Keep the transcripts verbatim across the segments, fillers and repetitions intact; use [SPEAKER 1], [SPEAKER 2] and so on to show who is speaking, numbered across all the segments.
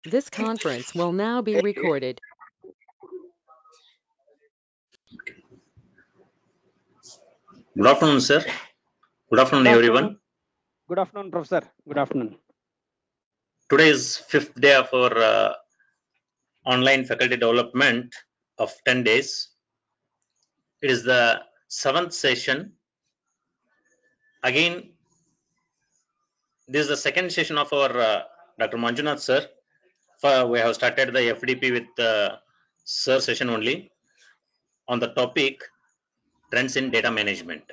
[SPEAKER 1] This conference will now be recorded.
[SPEAKER 2] Good afternoon, sir. Good afternoon,
[SPEAKER 3] Good
[SPEAKER 2] everyone.
[SPEAKER 3] afternoon. Good afternoon, Professor. Good afternoon.
[SPEAKER 2] Today is fifth day of our uh, online faculty development of ten days. It is the seventh session. Again, this is the second session of our uh, Doctor Manjunath sir. For, we have started the F D P with uh, sir session only on the topic trends in data management.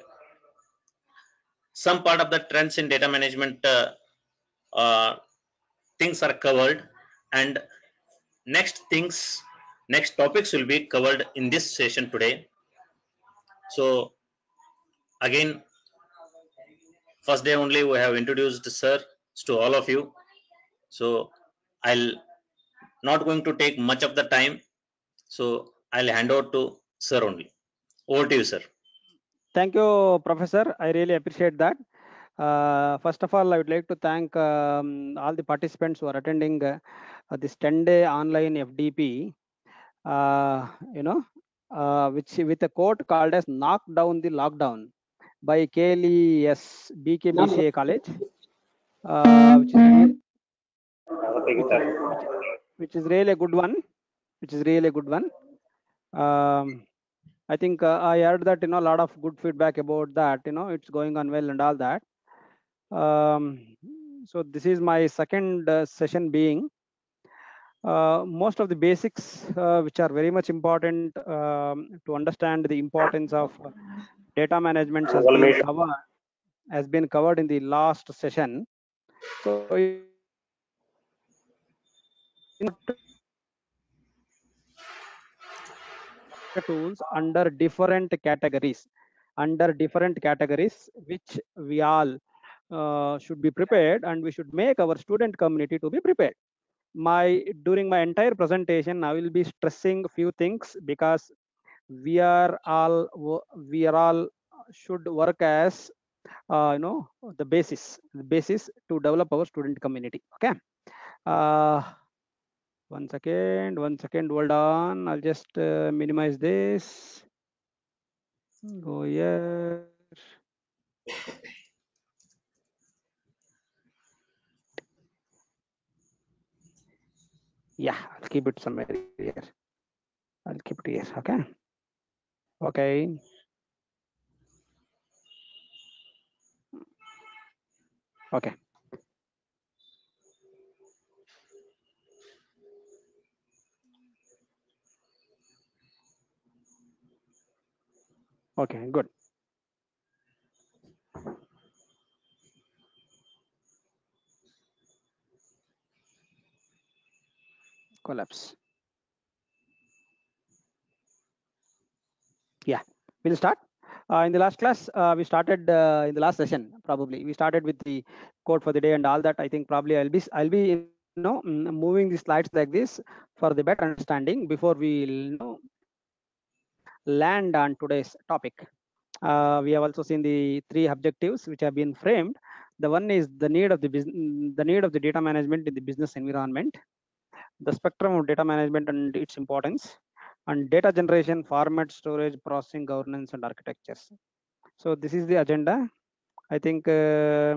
[SPEAKER 2] Some part of the trends in data management uh, uh, things are covered, and next things, next topics will be covered in this session today. So again, first day only we have introduced sir to all of you. So I'll not going to take much of the time. So I'll hand over to sir only. Over to you, sir.
[SPEAKER 3] Thank you, Professor. I really appreciate that. Uh, first of all, I would like to thank um, all the participants who are attending uh, this ten-day online F D P. Uh, you know, uh, which with a quote called as "Knock Down the Lockdown" by K L E S B K B C A College, uh, which is re- which, which, which is really a good one. Which is really a good one. Um, I think uh, I heard that you know a lot of good feedback about that. You know, it's going on well and all that. Um, so this is my second uh, session being. Uh, most of the basics, uh, which are very much important um, to understand the importance of uh, data management, has been covered has been covered in the last session. So tools under different categories under different categories which we all uh, should be prepared, and we should make our student community to be prepared. My during my entire presentation I will be stressing few things, because we are all we are all should work as uh, you know the basis the basis to develop our student community. Okay. uh, one second one second hold on, I'll just uh, minimize this. Go here. Yeah, I'll keep it somewhere here. I'll keep it here. Okay. Okay. Okay. Okay. Good. Collapse. Yeah. We'll start. Uh, in the last class, uh, we started uh, in the last session. Probably we started with the code for the day and all that. I think probably I'll be I'll be you know moving the slides like this for the better understanding before we you know land on today's topic. Uh, we have also seen the three objectives which have been framed. The one is the need of the business, the need of the data management in the business environment, the spectrum of data management and its importance, and data generation, format, storage, processing, governance, and architectures. So this is the agenda. I think uh,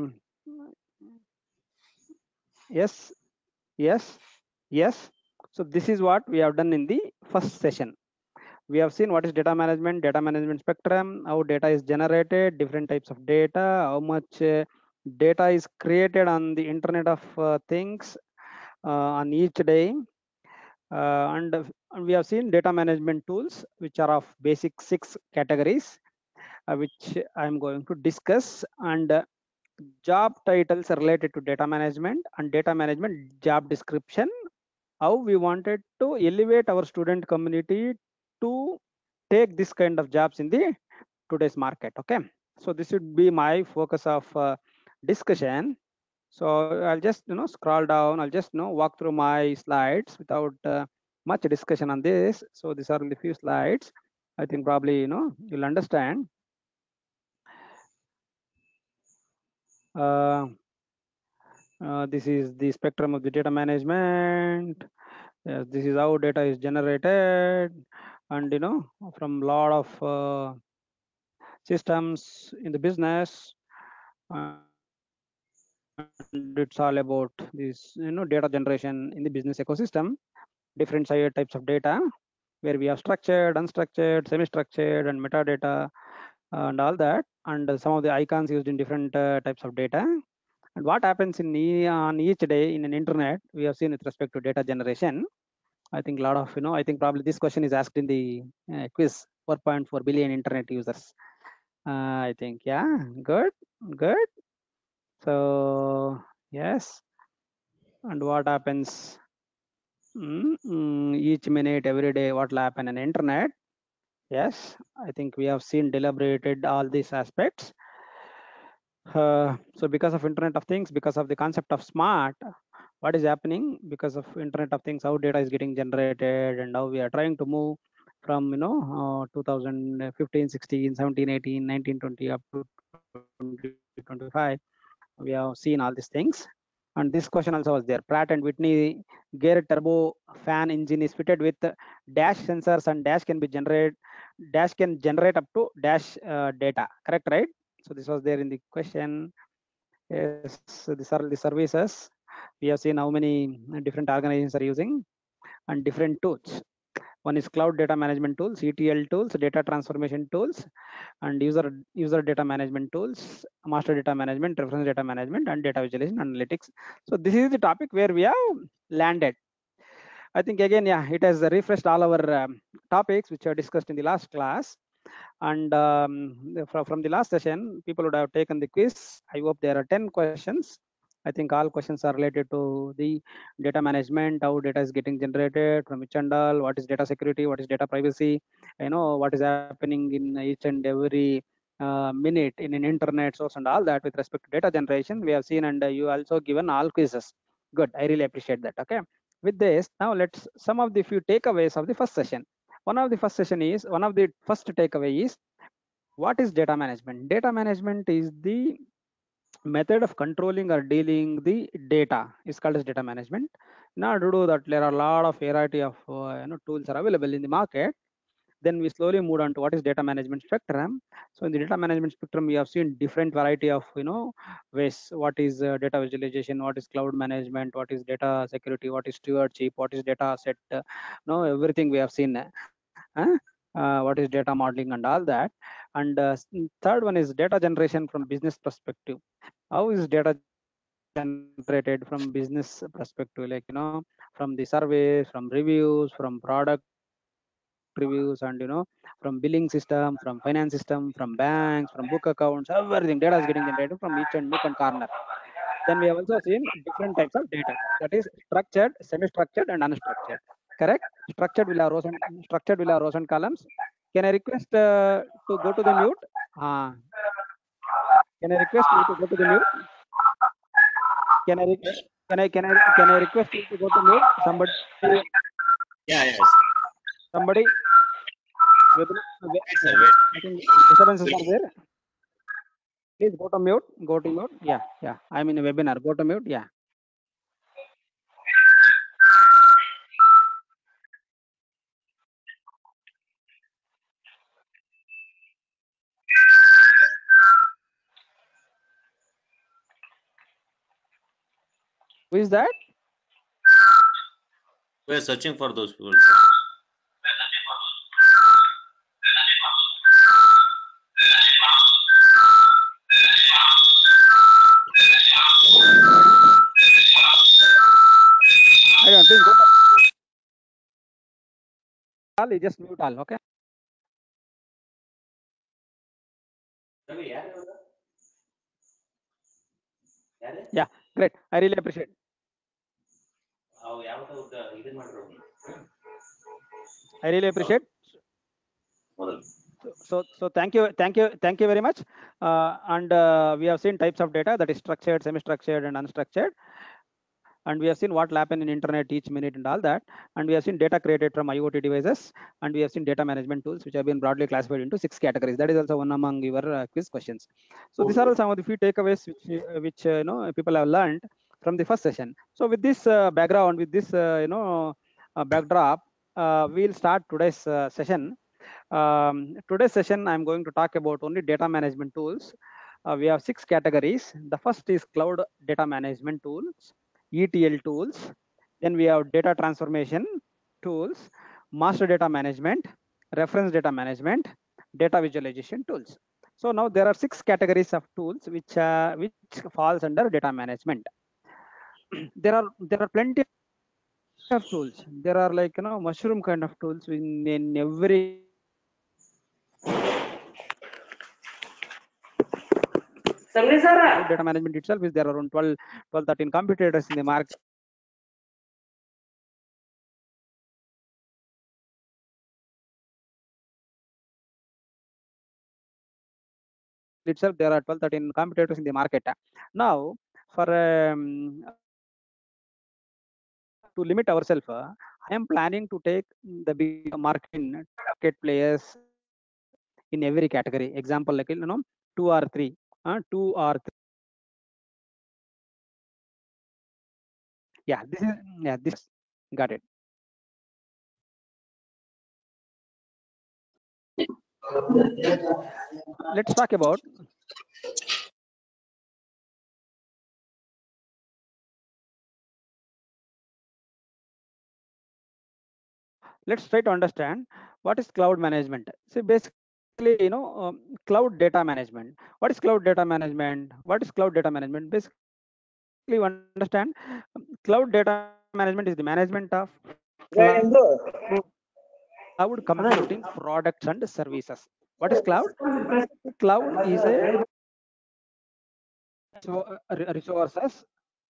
[SPEAKER 3] yes, yes, yes. So this is what we have done in the first session. We have seen what is data management, data management spectrum, how data is generated, different types of data, how much uh, data is created on the Internet of uh, Things uh, on each day. Uh, and, and we have seen data management tools, which are of basic six categories, uh, which I'm going to discuss, and uh, job titles related to data management and data management job description, how we wanted to elevate our student community to take this kind of jobs in the today's market. Okay, so this would be my focus of uh, discussion. So I'll just you know scroll down, I'll just you know walk through my slides without uh, much discussion on this. So these are only few slides. I think probably you know you'll understand. uh, Uh, this is the spectrum of the data management. Yes, this is how data is generated, and you know, from a lot of uh, systems in the business, and it's all about this, you know, data generation in the business ecosystem. Different types of data, where we have structured, unstructured, semi-structured, and metadata, and all that, and some of the icons used in different uh, types of data. And what happens in e on each day in an internet, we have seen with respect to data generation. I think a lot of, you know, I think probably this question is asked in the uh, quiz, four point four billion internet users. Uh, I think, yeah, good, good. So, yes. And what happens mm, mm, each minute, every day, what will happen in internet? Yes, I think we have seen deliberated all these aspects. Uh, so because of Internet of Things, because of the concept of smart, what is happening because of Internet of Things, how data is getting generated, and how we are trying to move from, you know, uh, two thousand fifteen, sixteen, seventeen, eighteen, nineteen, twenty up to twenty twenty-five. We have seen all these things. And this question also was there. Pratt and Whitney gear turbo fan engine is fitted with dash sensors, and dash can be generated, dash can generate up to dash uh, data. Correct, right? So this was there in the question. Yes, so these are the services. We have seen how many different organizations are using, and different tools. One is cloud data management tools, E T L tools, data transformation tools, and user user data management tools, master data management, reference data management, and data visualization analytics. So this is the topic where we have landed. I think again, yeah, it has refreshed all our um, topics which are discussed in the last class. And um, from, from the last session, people would have taken the quiz. I hope there are ten questions. I think all questions are related to the data management, how data is getting generated, from which and all, what is data security, what is data privacy, you know, what is happening in each and every uh, minute in an internet source and all that with respect to data generation. We have seen, and uh, you also given all quizzes. Good, I really appreciate that. Okay, with this, now let's some of the few takeaways of the first session. One of the first session is, one of the first takeaway is, what is data management? Data management is the method of controlling or dealing the data is called as data management. Now to do that, there are a lot of variety of uh, you know, tools are available in the market. Then we slowly moved on to what is data management spectrum. So in the data management spectrum, we have seen different variety of, you know, ways. What is uh, data visualization, what is cloud management, what is data security, what is stewardship, what is data set, uh, no, everything we have seen. Uh, uh, what is data modeling and all that. And uh, third one is data generation from business perspective. How is data generated from business perspective, like, you know, from the surveys, from reviews, from product reviews, and, you know, from billing system, from finance system, from banks, from book accounts, everything data is getting generated from each and nook and corner. Then we have also seen different types of data, that is structured, semi-structured, and unstructured. Correct? Structured will have rows and structured will have rows and columns. Can I request uh, to go to the mute? Uh, can I request you to go to the mute? Can I can I can I can I request you to go to mute? Somebody.
[SPEAKER 2] Yeah, yes.
[SPEAKER 3] Somebody.
[SPEAKER 2] Wait, sir, wait.
[SPEAKER 3] I think disturbances are there. Please go to mute. Go to mute. Yeah, yeah. I'm in a webinar. Go to mute. Yeah. Who is that?
[SPEAKER 2] We are searching for those people, sir.
[SPEAKER 3] I don't think. All, you just mute all. Okay. Yeah, great. I really appreciate. I really appreciate. So, so, so thank you, thank you, thank you very much. Uh, and uh, we have seen types of data, that is structured, semi-structured, and unstructured. And we have seen what will happen in internet each minute and all that. And we have seen data created from IoT devices, and we have seen data management tools, which have been broadly classified into six categories. That is also one among your uh, quiz questions. So these are all some of the few takeaways which, uh, which uh, you know, people have learned. from the first session. So with this uh, background, with this uh, you know uh, backdrop, uh, we'll start today's uh, session. Um, today's session, I'm going to talk about only data management tools. Uh, we have six categories. The first is cloud data management tools, E T L tools. Then we have data transformation tools, master data management, reference data management, data visualization tools. So now there are six categories of tools which uh, which falls under data management. there are there are plenty of tools. There are like you know mushroom kind of tools in, in every data management itself is there are around twelve, twelve, thirteen competitors in the market. Itself there are twelve, thirteen competitors in the market. Now for um, to limit ourselves, uh, I am planning to take the big market market players in every category. Example like you know two or three, uh, two or three. Yeah, this is yeah this got it. Let's talk about let's try to understand what is cloud management. So basically, you know, um, cloud data management. What is cloud data management? What is cloud data management? Basically, you understand um, cloud data management is the management of cloud computing products and services. What is cloud? Cloud is a so, uh, resources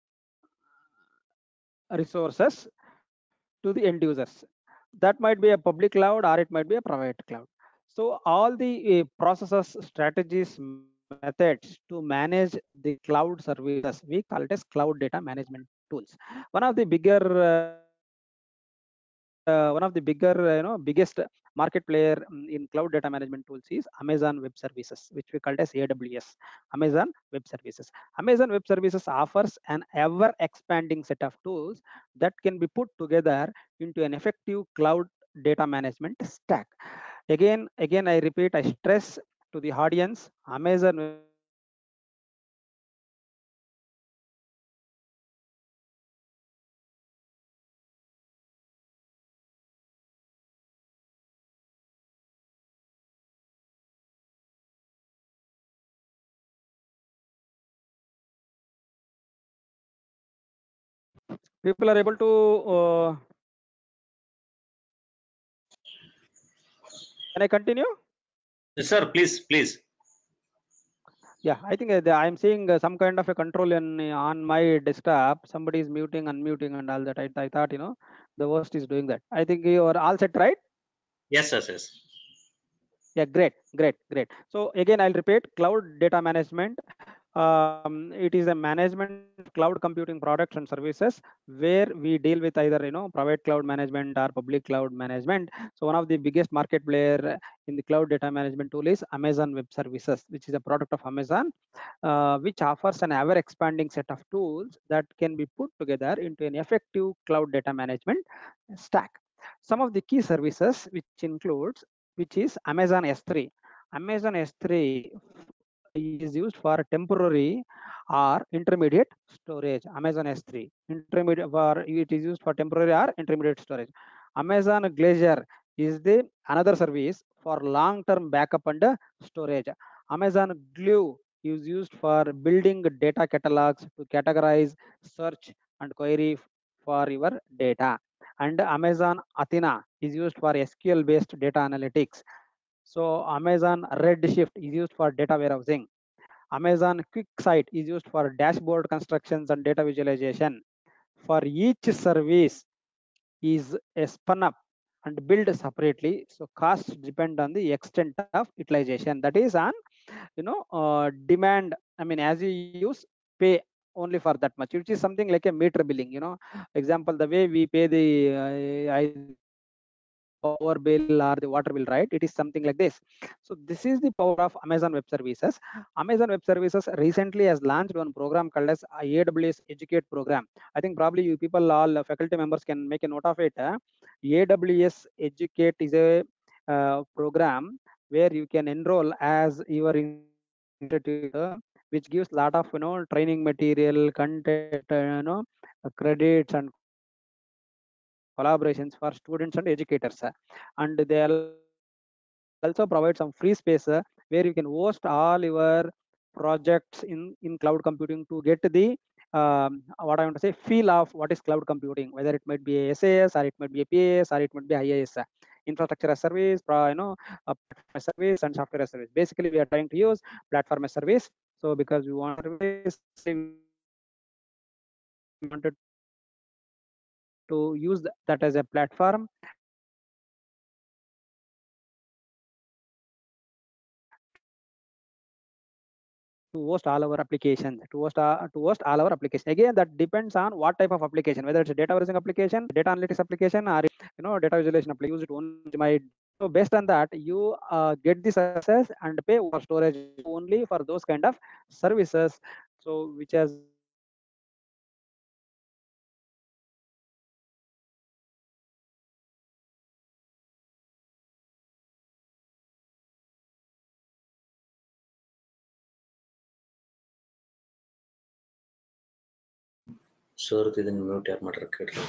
[SPEAKER 3] resources to the end users. That might be a public cloud or it might be a private cloud. So all the uh, processes, strategies, methods to manage the cloud services, we call it as cloud data management tools. One of the bigger uh, uh, one of the bigger uh, you know biggest market player um, in cloud data management tools is Amazon Web Services, which we call as A W S, Amazon Web Services. Amazon Web Services offers an ever expanding set of tools that can be put together into an effective cloud data management stack. Again, again, I repeat, I stress to the audience, Amazon people are able to uh, can I continue?
[SPEAKER 2] Yes, sir, please, please.
[SPEAKER 3] Yeah, I think uh, the- I'm seeing uh, some kind of a control in uh, on my desktop. Somebody is muting, unmuting, and all that. I, I thought you know the worst is doing that. I think you are all set, right?
[SPEAKER 2] Yes, yes, yes.
[SPEAKER 3] Yeah, great, great, great. So again, I'll repeat: cloud data management. Um, it is a management of cloud computing products and services where we deal with either you know private cloud management or public cloud management. So one of the biggest market player in the cloud data management tool is Amazon Web Services, which is a product of Amazon, uh, which offers an ever expanding set of tools that can be put together into an effective cloud data management stack. Some of the key services which includes which is Amazon S three. Amazon S three is used for temporary or intermediate storage. Amazon S three intermediate for it is used for temporary or intermediate storage. Amazon Glacier is the another service for long-term backup and storage. Amazon Glue is used for building data catalogs to categorize, search, and query for your data. And Amazon Athena is used for S Q L-based data analytics. So Amazon Redshift is used for data warehousing. Amazon QuickSight is used for dashboard constructions and data visualization. For each service is a spun up and built separately. So costs depend on the extent of utilization. That is on you know uh, demand. I mean, as you use, pay only for that much, which is something like a meter billing. You know, example the way we pay the uh, I power bill or the water bill, right? It is something like this. So this is the power of Amazon Web Services. Amazon Web Services recently has launched one program called as A W S Educate program. I think probably you people, all uh, faculty members, can make a note of it. Uh, A W S Educate is a uh, program where you can enroll as your institute, uh, which gives lot of you know training material, content, uh, you know uh, credits and collaborations for students and educators. uh, And they also provide some free space uh, where you can host all your projects in in cloud computing to get the um, what I want to say feel of what is cloud computing, whether it might be a SAS or it might be a P A S or it might be I A S. uh, Infrastructure as service, pro- you know, a platform as service and software as service. Basically, we are trying to use platform as service. So because we want service, we wanted to use that as a platform, and we are trying to use Amazon Web Services to host all our to host all our applications to host, uh, to host all our application. Again, that depends on what type of application, whether it's a data warehousing application, data analytics application, or you know data visualization application. Use it only my. So based on that, you uh, get the services and pay over storage only for those kind of services. So which has given a lot of flexibility to our application developers and also uh,
[SPEAKER 2] Sir, ಇದನ್ನ mute ಯಾರ್ ಮಾಡ್ಯಾರ ಕೇಳ್ರಿ.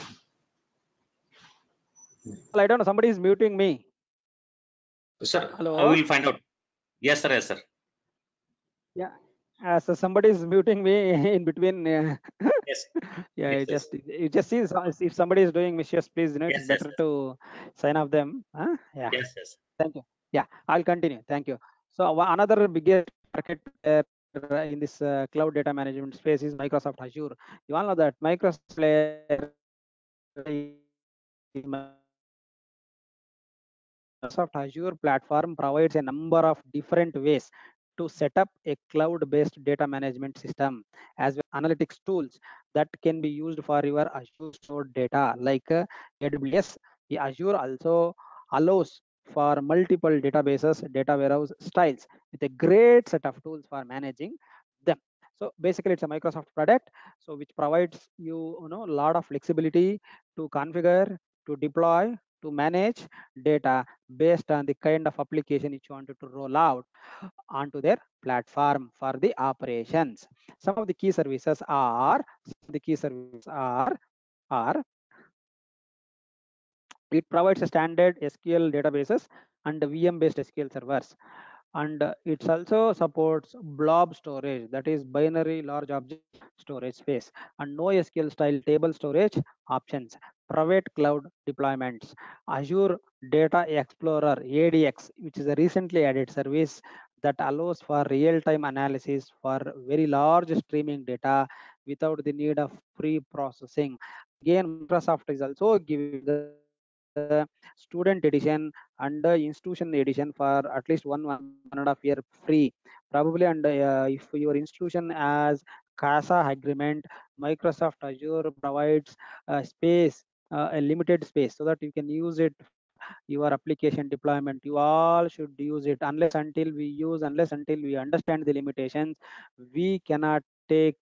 [SPEAKER 3] I don't know, somebody is muting me.
[SPEAKER 2] Sir,
[SPEAKER 3] Hello.
[SPEAKER 2] I will find out. Yes, sir. Yes, sir.
[SPEAKER 3] Yeah. Uh, so somebody is muting me in between. Uh,
[SPEAKER 2] Yes.
[SPEAKER 3] yeah,
[SPEAKER 2] Yes,
[SPEAKER 3] you
[SPEAKER 2] yes.
[SPEAKER 3] just you just see so- if somebody is doing mischief, please, you know,
[SPEAKER 2] Yes,
[SPEAKER 3] it's
[SPEAKER 2] yes,
[SPEAKER 3] better
[SPEAKER 2] yes.
[SPEAKER 3] to sign off them. Huh? Yeah.
[SPEAKER 2] Yes, yes.
[SPEAKER 3] Thank you. Yeah, I'll continue. Thank you. So one- another biggest market player uh, in this uh, cloud data management space is Microsoft Azure. You all know that Microsoft player is Microsoft Azure platform provides a number of different ways to set up a cloud-based data management system as well as analytics tools that can be used for your Azure stored data like uh, A W S. The Azure also allows for multiple databases, data warehouse styles with a great set of tools for managing them. So basically, it's a Microsoft product, so which provides you, you know, a lot of flexibility to configure, to deploy, to manage data based on the kind of application which you wanted to roll out onto their platform for the operations. Some of the key services are some of the key services are are it provides a standard S Q L databases and V M based S Q L servers, and uh, it also supports blob storage, that is binary large object storage space, and NoSQL style table storage options, private cloud deployments, Azure Data Explorer A D X, which is a recently added service that allows for real-time analysis for very large streaming data without the need of pre-processing. Again, Microsoft is also giving the student edition and uh, institution edition for at least one one one and a half year free, probably. And uh, if your institution has CASA agreement, Microsoft Azure provides uh, space, uh, a limited space, so that you can use it for your application deployment. You all should use it. Unless until we use, unless until we understand the limitations, we cannot take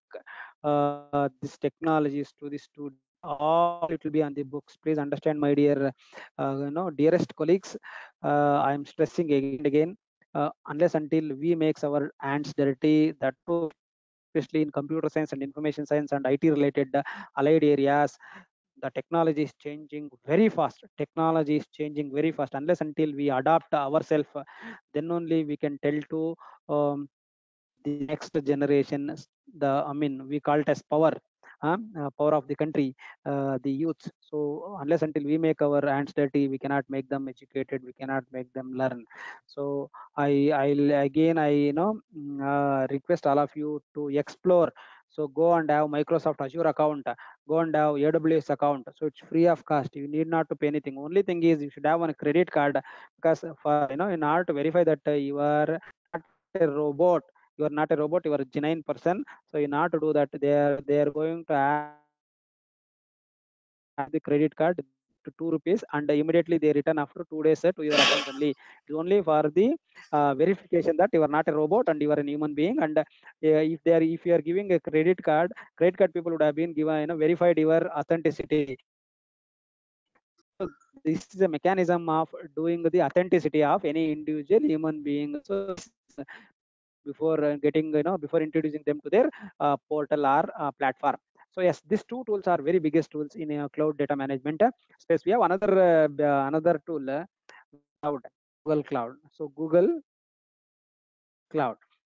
[SPEAKER 3] uh, these technologies to the students. All it will be on the books. Please understand, my dear, uh, you know, dearest colleagues. Uh, I am stressing again and again. Uh, unless until we makes our hands dirty, that too, especially in computer science and information science and I T related uh, allied areas, the technology is changing very fast. Technology is changing very fast. Unless until we adapt ourselves, then only we can tell to um, the next generation, the I mean we call it as power, uh, uh, power of the country, uh, the youth. So unless until we make our hands dirty, we cannot make them educated, we cannot make them learn. So i i'll again I you know mm, uh, request all of you to explore. So go and have Microsoft Azure account, go and have A W S account. So it's free of cost, you need not to pay anything. Only thing is you should have one credit card, because for you know in order to verify that uh, you are not a robot, you are not a robot, you are a genuine person. So in order to do that, they are they are going to ask you to give the credit card. Then only you can use the to two rupees, and immediately they return after two days uh, to your account only. It's only for the uh, verification that you are not a robot and you are a human being. And uh, if they are, if you are giving a credit card, credit card people would have been given, you know, verified your authenticity. So this is a mechanism of doing the authenticity of any individual human being. So before uh, getting, you know, before introducing them to their uh, portal or uh, platform. So yes, these two tools are very biggest tools in uh, cloud data management uh, space. We have another uh, another tool, uh, cloud, Google Cloud. So Google Cloud.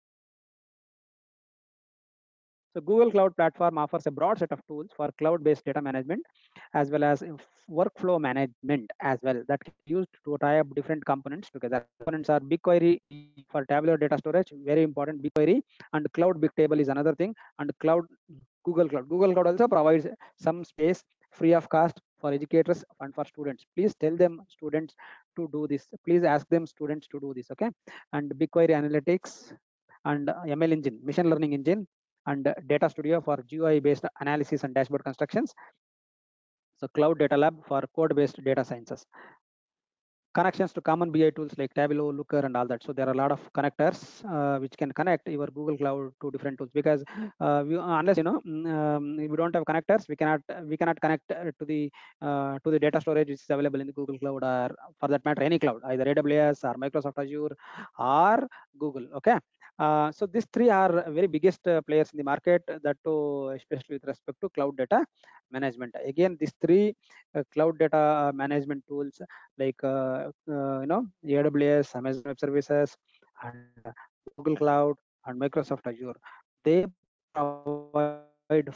[SPEAKER 3] So Google Cloud Platform offers a broad set of tools for cloud-based data management, as well as workflow management as well, that can be used to tie up different components together. Components are BigQuery for tabular data storage, very important, BigQuery, and Cloud Bigtable is another thing, and Cloud Google Cloud. Google Cloud also provides some space free of cost for educators and for students. Please tell them students to do this. Please ask them students to do this, okay? And BigQuery Analytics and M L Engine, machine learning engine, and Data Studio for G U I-based analysis and dashboard constructions. So Cloud Data Lab for code-based data sciences. Connections to common B I tools like Tableau, Looker, and all that. So there are a lot of connectors uh, which can connect your Google Cloud to different tools, because uh, we, unless you know um, we don't have connectors, we cannot we cannot connect to the uh, to the data storage which is available in the Google Cloud, or for that matter any cloud, either A W S or Microsoft Azure or Google. Okay. Uh, so these three are very biggest uh, players in the market, that too, especially with respect to cloud data management. Again, these three uh, cloud data management tools like uh, uh, you know A W S, Amazon Web Services, and Google Cloud and Microsoft Azure, they provide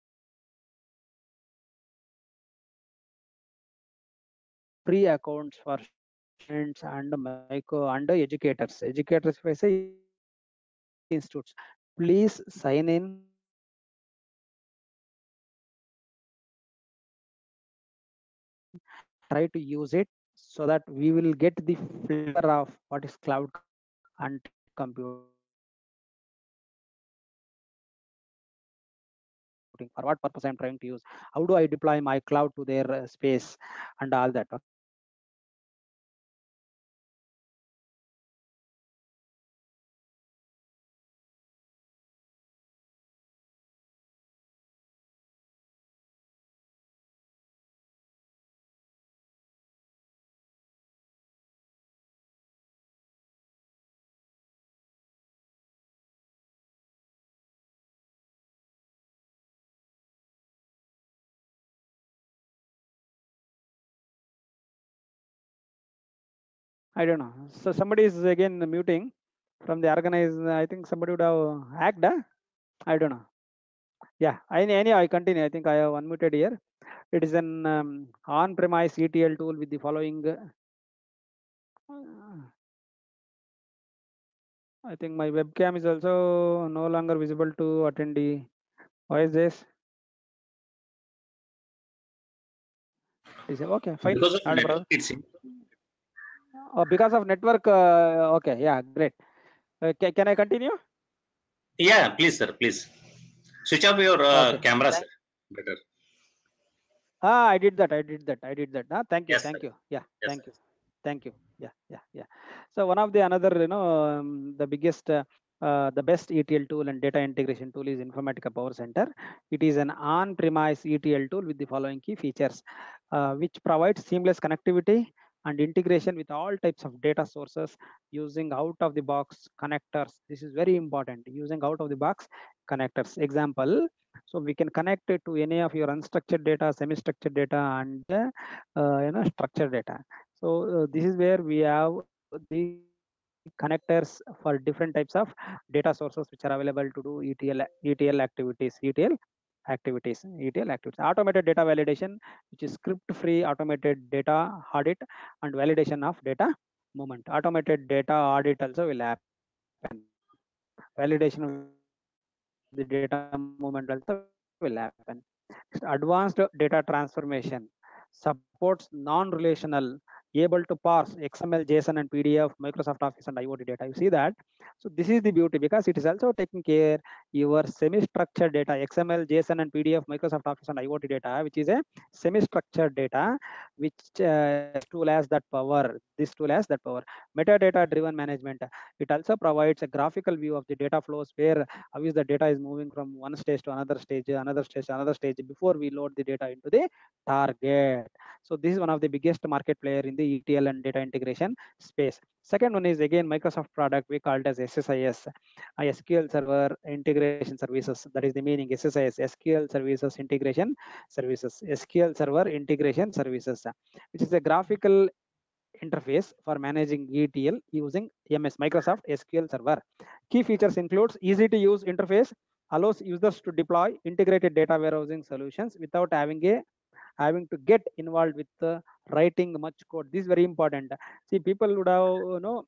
[SPEAKER 3] free accounts for students and micro and educators. Educators, if I say institutes, please sign in. Try to use it so that we will get the flavor of what is cloud and computing, for what purpose I'm trying to use, how do I deploy my cloud to their uh, space and all that. I don't know. So somebody is again muting from the organized. I think somebody would have hacked. Huh? I don't know. Yeah. I anyhow I continue. I think I have unmuted here. It is an um, on-premise E T L tool with the following. Uh, I think my webcam is also no longer visible to attendee. Why is this? Is it okay? Fine.
[SPEAKER 2] Because of
[SPEAKER 3] Not a
[SPEAKER 2] network,
[SPEAKER 3] problem.
[SPEAKER 2] it's
[SPEAKER 3] Oh, because of network. Uh, okay. Yeah. Great. Uh, can, can I continue?
[SPEAKER 2] yeah. Please, sir. Please switch off your uh,
[SPEAKER 3] Okay.
[SPEAKER 2] camera,
[SPEAKER 3] Thank
[SPEAKER 2] sir. Better.
[SPEAKER 3] Ah, I did that. I did that. I did that. Ah, thank you.
[SPEAKER 2] Yes, sir.
[SPEAKER 3] Thank you. Yeah.
[SPEAKER 2] Yes,
[SPEAKER 3] Thank
[SPEAKER 2] sir.
[SPEAKER 3] you. Thank you. Yeah. Yeah. Yeah. So one of the another, you know, um, the biggest, uh, uh, the best E T L tool and data integration tool is Informatica Power Center. It is an on-premise E T L tool with the following key features, uh, which provides seamless connectivity and integration with all types of data sources using out-of-the-box connectors. This is very important. Using out-of-the-box connectors. Example. So we can connect it to any of your unstructured data, semi-structured data, and uh, uh, you know structured data. So uh, this is where we have the connectors for different types of data sources which are available to do E T L E T L activities, E T L activities, E T L activities. Automated data validation, which is script-free automated data audit and validation of data movement. Automated data audit also will happen. Validation of the data movement also will happen. Advanced data transformation supports non-relational able to parse X M L, JSON, and P D F, Microsoft Office, and IoT data. You see that? So this is the beauty, because it is also taking care your semi-structured data, X M L, JSON, and P D F, Microsoft Office, and IoT data, which is a semi-structured data, which uh, this tool has that power. This tool has that power. Metadata-driven management. It also provides a graphical view of the data flows, where how is the data is moving from one stage to another stage, another stage, another stage before we load the data into the target. So this is one of the biggest market player in the E T L and data integration space. Second one is again Microsoft product, we call it as S S I S, uh, S Q L Server Integration Services. That is the meaning. S S I S, S Q L Services Integration Services, S Q L Server Integration Services, which is a graphical interface for managing E T L using M S, Microsoft S Q L Server. Key features includes easy to use interface, allows users to deploy integrated data warehousing solutions without having a having to get involved with uh, writing much code. This is very important. See, people would have, you know,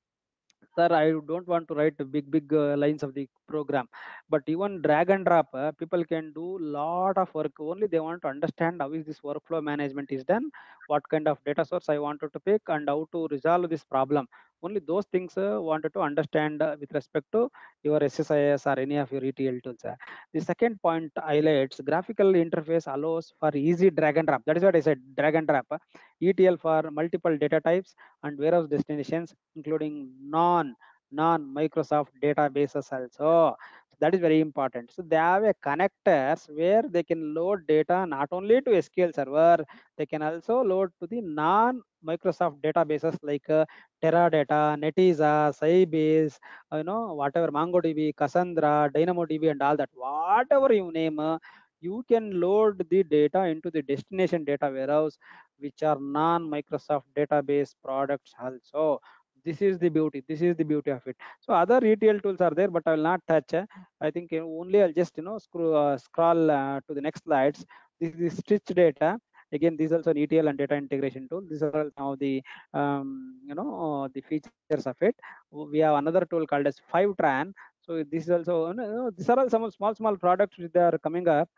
[SPEAKER 3] sir, I don't want to write big big uh, lines of the program, but even drag and drop, uh, people can do lot of work. Only they want to understand how is this workflow management is done, what kind of data source I wanted to pick, and how to resolve this problem. Only those things uh, wanted to understand uh, with respect to your S S I S or any of your E T L tools. uh. The second point highlights graphical interface allows for easy drag and drop. That is what I said, drag and drop. uh, E T L for multiple data types and warehouse destinations, including non non Microsoft databases also. So that is very important. So they have a connectors where they can load data not only to S Q L Server, they can also load to the non Microsoft databases like uh, Teradata, Netezza, Sybase, uh, you know, whatever, MongoDB, Cassandra, DynamoDB, and all that. Whatever you name, uh, you can load the data into the destination data warehouse, which are non-Microsoft database products also. This is the beauty. This is the beauty of it. So other E T L tools are there, but I will not touch. uh, I think uh, only I'll just, you know, scroll, uh, scroll uh, to the next slides. This is stitch data. Again, this is also an E T L and data integration tool. These are now the um, you know, the features of it. We have another tool called as Fivetran. So this is also, you know, these are all some small small products which they are coming up.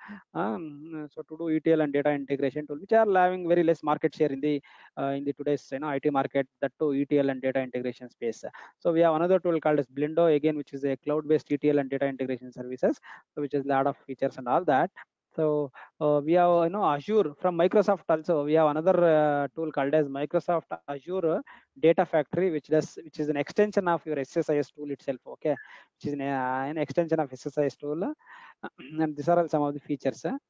[SPEAKER 3] Um, so to do E T L and data integration tool, which are having very less market share in the uh, in the today's, you know, I T market, that to E T L and data integration space. So we have another tool called as Blindo, again, which is a cloud-based E T L and data integration services, so which has a lot of features and all that. So uh, we have, you know, Azure from Microsoft also. We have another uh, tool called as Microsoft Azure Data Factory, which does which is an extension of your S S I S tool itself. Okay, which is an, uh, an extension of S S I S tool, and these are all some of the features. uh.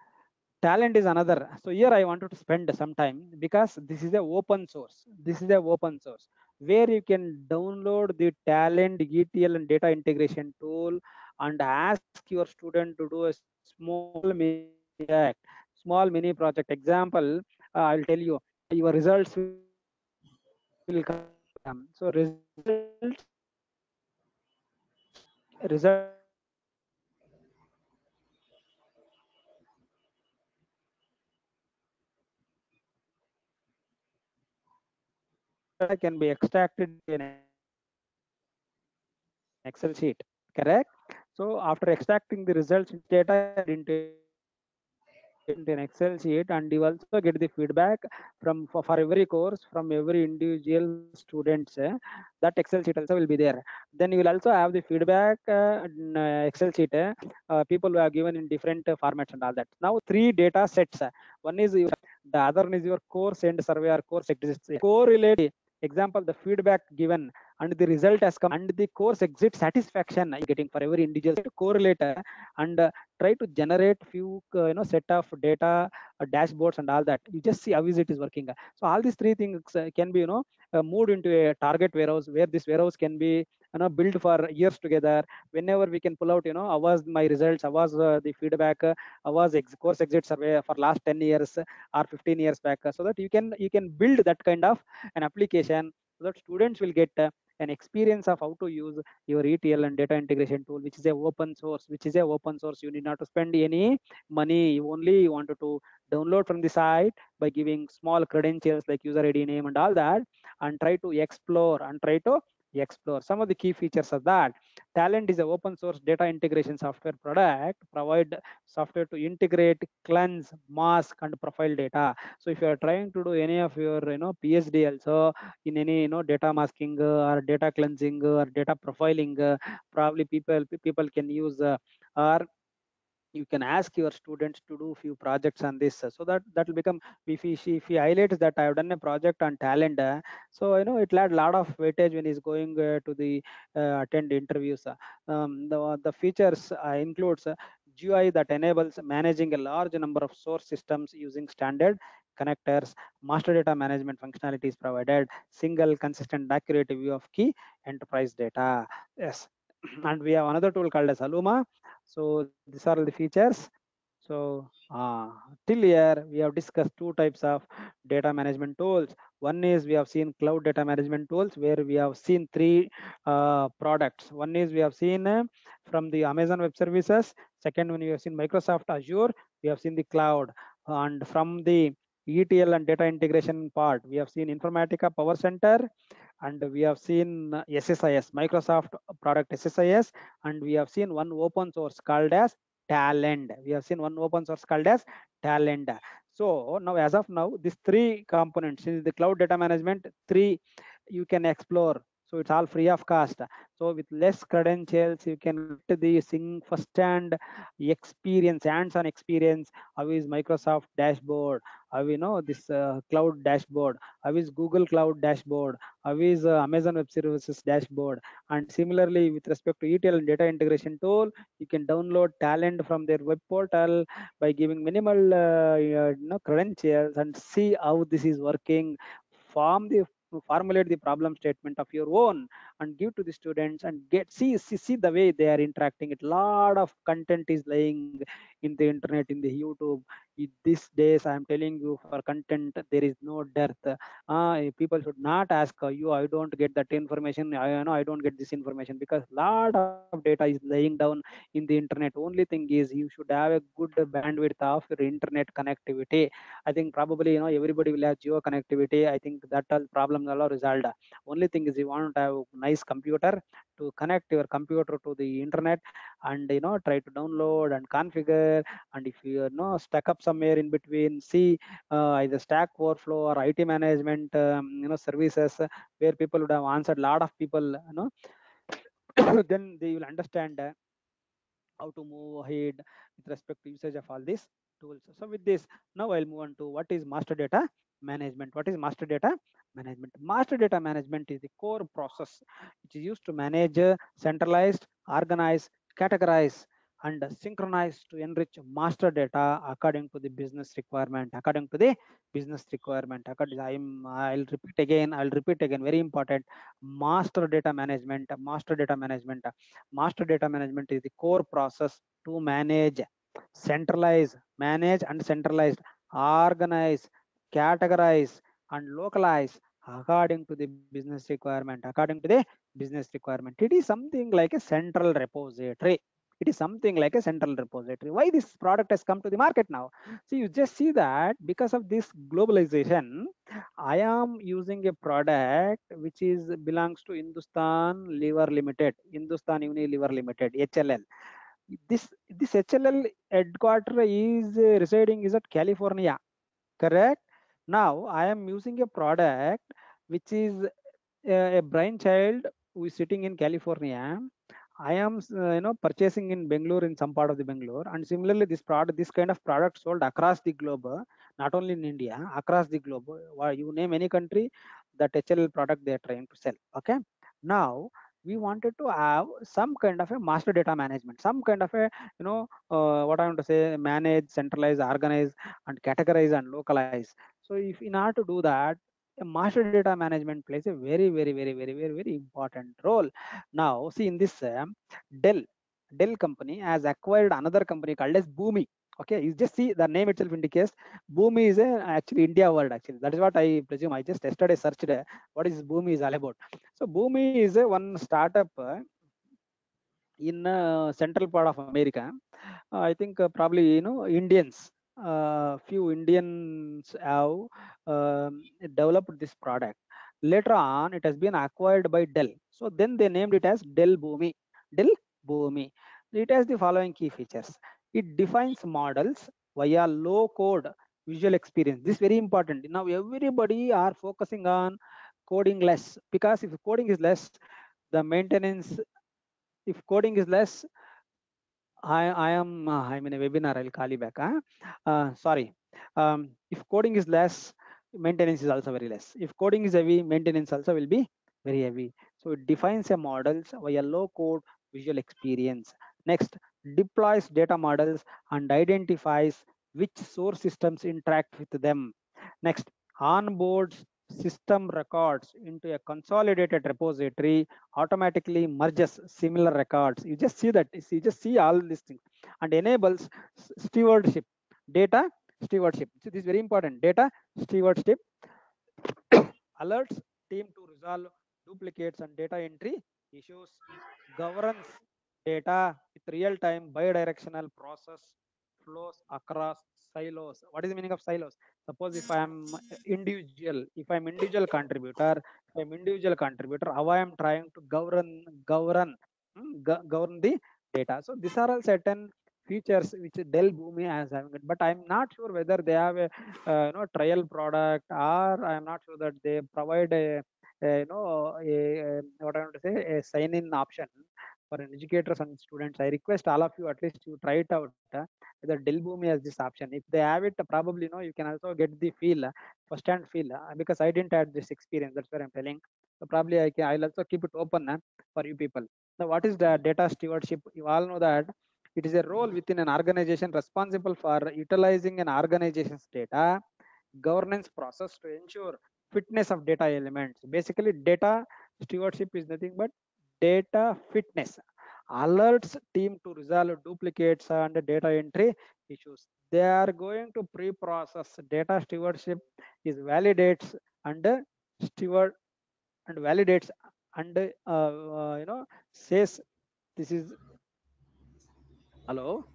[SPEAKER 3] Talent is another. So here I wanted to spend some time, because this is a open source. This is a open source where you can download the Talent E T L and data integration tool and ask your student to do a small mini project. Small mini project. Example, uh, I'll tell you. Your results will come. So results, results can be extracted in an Excel sheet, correct? So after extracting the results data into into an Excel sheet, and you also get the feedback from for, for every course from every individual students. eh, That Excel sheet also will be there. Then you will also have the feedback uh, in, uh, Excel sheet. eh, Uh, people who are given in different uh, formats and all that. Now three data sets. uh, One is your, the other one is your course and survey or course exists. Correlate. Example, the feedback given and the result has come and the course exit satisfaction I'm getting for every individual to correlate, uh, and uh, try to generate few uh, you know, set of data uh, dashboards and all that. You just see how is it is working. So all these three things uh, can be, you know, uh, moved into a target warehouse, where this warehouse can be, you know, built for years together. Whenever we can pull out, you know, how was my results, how was uh, the feedback, uh, how was ex- course exit survey for last ten years uh, or fifteen years back, uh, so that you can you can build that kind of an application, so that students will get uh, an experience of how to use your E T L and data integration tool, which is a open source, which is a open source. You need not to spend any money. You only wanted to download from the site by giving small credentials like user I D, name, and all that, and try to explore and try to explore some of the key features of that. Talend is an open source data integration software product, provide software to integrate, cleanse, mask, and profile data. So if you are trying to do any of your you know PhD also in any you know data masking uh, or data cleansing uh, or data profiling, uh, probably people people can use uh, or you can ask your students to do few projects on this, uh, so that that will become, if he she, if he highlights that I have done a project on Talend, uh, so you know it will add a lot of weightage when he's going uh, to the uh, attend interviews. uh. Um, the the features uh, includes uh, G U I that enables managing a large number of source systems using standard connectors. Master data management functionalities provided, single consistent accurate view of key enterprise data. Yes. And we have another tool called as Aluma. So these are the features. So uh, till here we have discussed two types of data management tools. One is we have seen cloud data management tools, where we have seen three uh, products. One is we have seen uh, from the Amazon Web Services. Second one we have seen Microsoft Azure. We have seen the cloud. And from the E T L and data integration part, we have seen Informatica Power Center, and we have seen uh, S S I S, Microsoft product S S I S, and we have seen one open source called as Talend. We have seen one open source called as Talend. So now, as of now, these three components in the cloud data management, three you can explore. So it's all free of cost. So with less credentials, you can get the sing first-hand experience, hands-on experience. How is Microsoft dashboard? How you know this uh, cloud dashboard? How is Google Cloud dashboard? How is uh, Amazon Web Services dashboard? And similarly, with respect to E T L and data integration tool, you can download Talend from their web portal by giving minimal uh, you know, credentials and see how this is working. Form the formulate the problem statement of your own and give to the students and get see see, see the way they are interacting. It lot of content is lying in the internet, in the YouTube. In these days, I am telling you, for content there is no dearth. Uh, people should not ask uh, you, I don't get that information, I you know I don't get this information, because lot of data is laying down in the internet. Only thing is you should have a good bandwidth of your internet connectivity. I think probably you know everybody will have geo connectivity. I think that all problems are all resolved. Only thing is you want to have nice computer to connect your computer to the internet, and you know try to download and configure. And if you, you know stuck up somewhere in between, see uh, either Stack Overflow or I T management um, you know services, uh, where people would have answered, a lot of people you know then they will understand uh, how to move ahead with respect to usage of all these tools. So with this, now I'll move on to what is master data management. What is master data management? Master data management is the core process which is used to manage, uh, centralized, organize, categorize, and synchronize to enrich master data according to the business requirement. According to the business requirement. According, I'm, I'll repeat again. I'll repeat again. Very important. Master data management. Master data management. Master data management is the core process to manage, centralize, manage and centralize, organize, categorize, and localize according to the business requirement. According to the business requirement, it is something like a central repository. It is something like a central repository. Why this product has come to the market now? So you just see that because of this globalization, I am using a product which is belongs to Hindustan Lever Limited, Hindustan Unilever Limited, H L L. This this H L L headquarter is uh, residing is at California, correct? Now I am using a product which is a, a brainchild who is sitting in California. I am uh, you know purchasing in Bangalore, in some part of the Bangalore, and similarly this product, this kind of product sold across the globe, uh, not only in India, across the globe. Why, you name any country, that H L L product they are trying to sell. Okay, now we wanted to have some kind of a master data management, some kind of a you know uh, what I want to say, manage, centralize, organize, and categorize and localize. So if in order to do that, a master data management plays a very very very very very very important role. Now see, in this um, Dell, Dell company has acquired another company called as Boomi. Okay, you just see the name itself indicates Boomi is a actually India word. Actually, that is what I presume. I just yesterday searched uh, what is Boomi is all about. So Boomi is a one startup uh, in uh, central part of America. Uh, I think uh, probably you know Indians. Uh, few Indians have um, developed this product. Later on, it has been acquired by Dell. So then they named it as Dell Boomi. Dell Boomi. It has the following key features. It defines models via low code visual experience. This is very important. Now everybody are focusing on coding less, because if coding is less, the maintenance, if coding is less, I, I am uh, I'm in a webinar. I'll call you back. Huh? Uh, sorry. Um, if coding is less, maintenance is also very less. If coding is heavy, maintenance also will be very heavy. So it defines a models via low code visual experience. Next, deploys data models and identifies which source systems interact with them. Next, onboards system records into a consolidated repository, automatically merges similar records. You just see that, you just see all these things, and enables stewardship, data stewardship. So this is very important, data stewardship. Alerts team to resolve duplicates and data entry issues, governs data with real-time bidirectional process flows across silos. What is the meaning of silos? Suppose if I am individual, if I'm individual contributor, if I'm individual contributor, how I am trying to govern govern hmm, go- govern the data. So these are all certain features which Dell Boomi has having it, but I'm not sure whether they have a uh, you know trial product, or I'm not sure that they provide a, a you know a, a what I want to say, a sign in option for an educators and students. I request all of you, at least you try it out, uh, whether Dell Boomi has this option. If they have it, probably, you know, you can also get the feel, uh, first hand feel, uh, because I didn't have this experience, that's what I'm telling. So probably I can, I'll also keep it open uh, for you people. Now what is the data stewardship? You all know that it is a role within an organization responsible for utilizing an organization's data governance process to ensure fitness of data elements. Basically, data stewardship is nothing but data fitness. Alerts team to resolve duplicates and data entry issues. They are going to pre-process. Data stewardship is validates and steward and validates and uh, uh, you know says this is hello.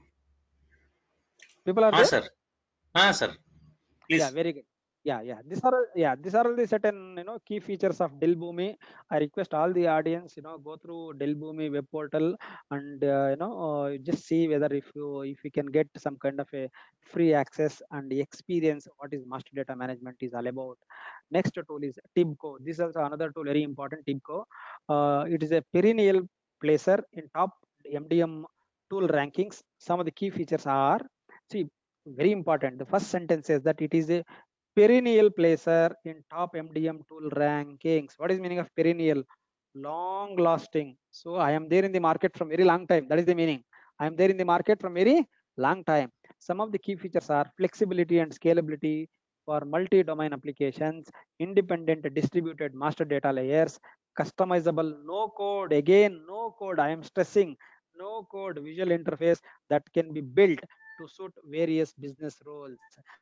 [SPEAKER 3] People are
[SPEAKER 2] Ah,
[SPEAKER 3] there?
[SPEAKER 2] sir. Ah, sir.
[SPEAKER 3] Yeah,
[SPEAKER 2] Please.
[SPEAKER 3] very good. Yeah, yeah. These are all- yeah, these are all the certain, you know key features of Dell Boomi. I request all the audience, you know, go through Dell Boomi web portal, and uh, you know uh, just see whether if you if you can get some kind of a free access and experience what is master data management is all about. Next tool is Tibco. This is also another tool, very important. Tibco. Uh, it is a perennial placer in top M D M tool rankings. Some of the key features are, see, very important. The first sentence says that it is a perennial placer in top M D M tool rankings. What is meaning of perennial? Long lasting. So I am there in the market from very long time. That is the meaning. I am there in the market from very long time. Some of the key features are flexibility and scalability for multi-domain applications, independent distributed master data layers, customizable no code. Again, no code. I am stressing no code visual interface that can be built to suit various business roles.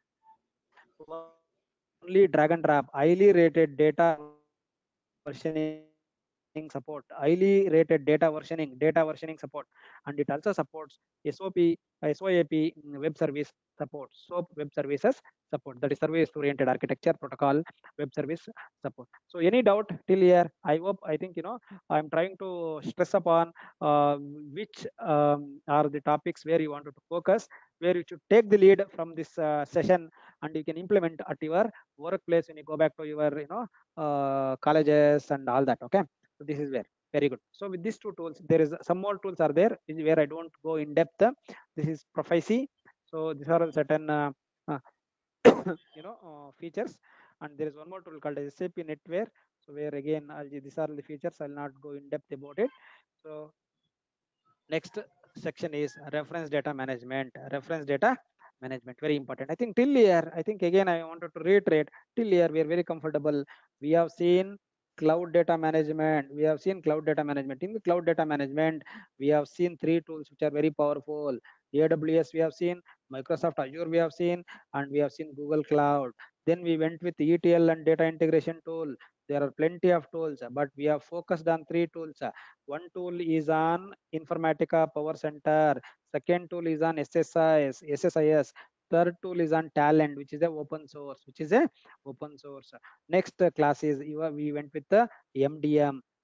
[SPEAKER 3] Only drag and drop, highly rated data versioning support, highly rated data versioning, data versioning support, and it also supports S O P, SOAP mm, web service support, SOAP web services support. That is service oriented architecture protocol web service support. So any doubt till here? I hope, I think, you know I'm trying to stress upon uh, which um, are the topics where you wanted to focus, where you should take the lead from this uh, session, and you can implement at your workplace when you go back to your, you know uh, colleges and all that. Okay, so this is where, very good. So with these two tools, there is some more tools are there where I don't go in depth. This is Prophecy. So these are certain uh, uh, you know uh, features, and there is one more tool called S A P Netware. So where again, I'll, these are the features, I'll not go in depth about it. So next section is reference data management. Reference data management, very important. I think till here, I think again I wanted to reiterate, till here we are very comfortable. We have seen cloud data management. We have seen cloud data management. In the cloud data management, we have seen three tools which are very powerful. A W S we have seen, Microsoft Azure we have seen, and we have seen Google Cloud. Then we went with E T L and data integration tool. There are plenty of tools, but we have focused on three tools. One tool is on Informatica Power Center. Second tool is on S S I S, S S I S. Third tool is on Talent, which is a open source, which is a open source. Next class is we went with the M D M.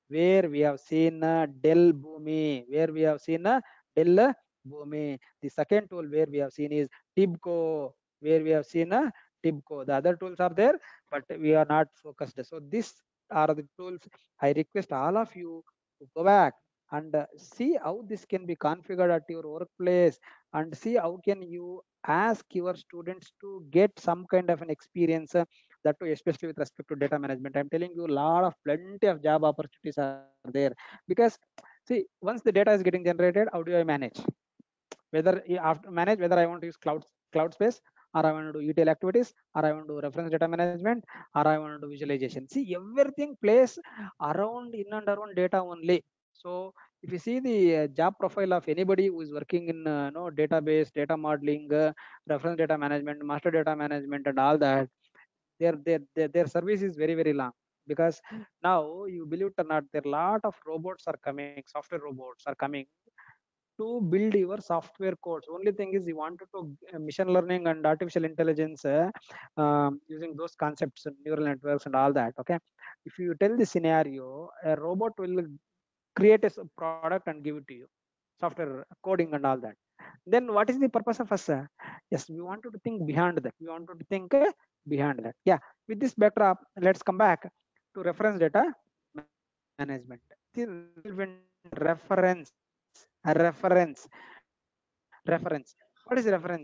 [SPEAKER 3] where we have seen uh, Dell Boomi, where we have seen uh, Dell Boomi. The second tool where we have seen is Tibco, where we have seen uh, Tibco. The other tools are there, but we are not focused. So these are the tools. I request all of you to go back and uh, see how this can be configured at your workplace, and see how can you ask your students to get some kind of an experience, uh, that too especially with respect to data management. I'm telling you, a lot of plenty of job opportunities are there, because see, once the data is getting generated, how do I manage? Whether after manage whether I want to use cloud cloud space, or I want to do E T L activities, or I want to do reference data management, or I want to do visualization. See, everything plays around in and around data only. So if you see the uh, job profile of anybody who is working in uh, no database, data modeling, uh, reference data management, master data management, and all that, their their their, their service is very very long. Because now, you believe it or not, there are lot of robots are coming, software robots are coming to build your software codes. Only thing is, you wanted to uh, machine learning and artificial intelligence, uh, um, using those concepts, neural networks and all that. Okay, if you tell the scenario, a robot will create a product and give it to you, software coding and all that. Then what is the purpose of us? uh, yes, we wanted to think beyond that. We wanted to think uh, beyond that. Yeah, with this backdrop, let's come back to reference data management. See, relevant reference, a reference, reference. What is reference? uh?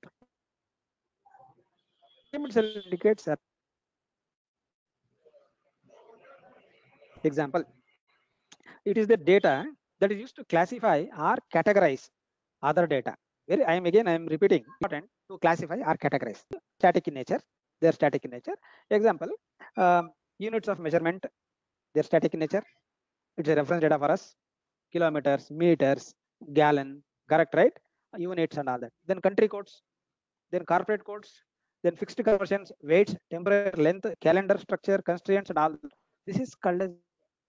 [SPEAKER 3] Name itself indicates a example. It is the data that is used to classify or categorize other data. Very, I am again, I am repeating, important to classify or categorize. Static in nature, they are static in nature. Example, um, units of measurement, they are static in nature. It's a reference data for us. Kilometers, meters, gallon, correct, right? Units and all that. Then country codes, then corporate codes, then fixed conversions, weights, temperature, length, calendar structure, constraints, and all. This is called as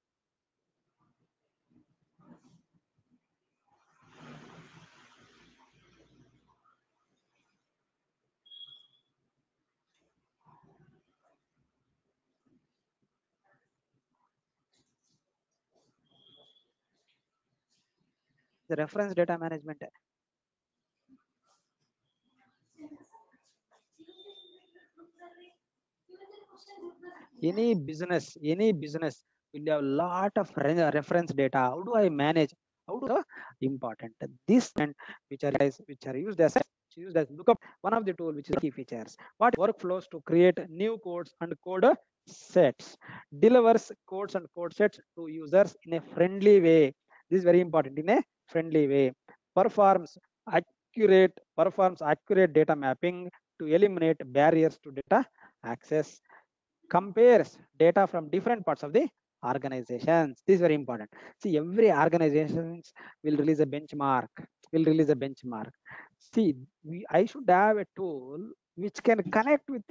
[SPEAKER 3] the reference data management. Any business, any business will have a lot of re- reference data. How do I manage? How do uh, important this and which are guys which are used as used as lookup, one of the tool which is key features. What workflows to create new codes and code sets, delivers codes and code sets to users in a friendly way. This is very important, in a friendly way. Performs accurate performs accurate data mapping to eliminate barriers to data access. Compares data from different parts of the organizations. This is very important. See, every organizations will release a benchmark, will release a benchmark. See, we, I should have a tool which can connect with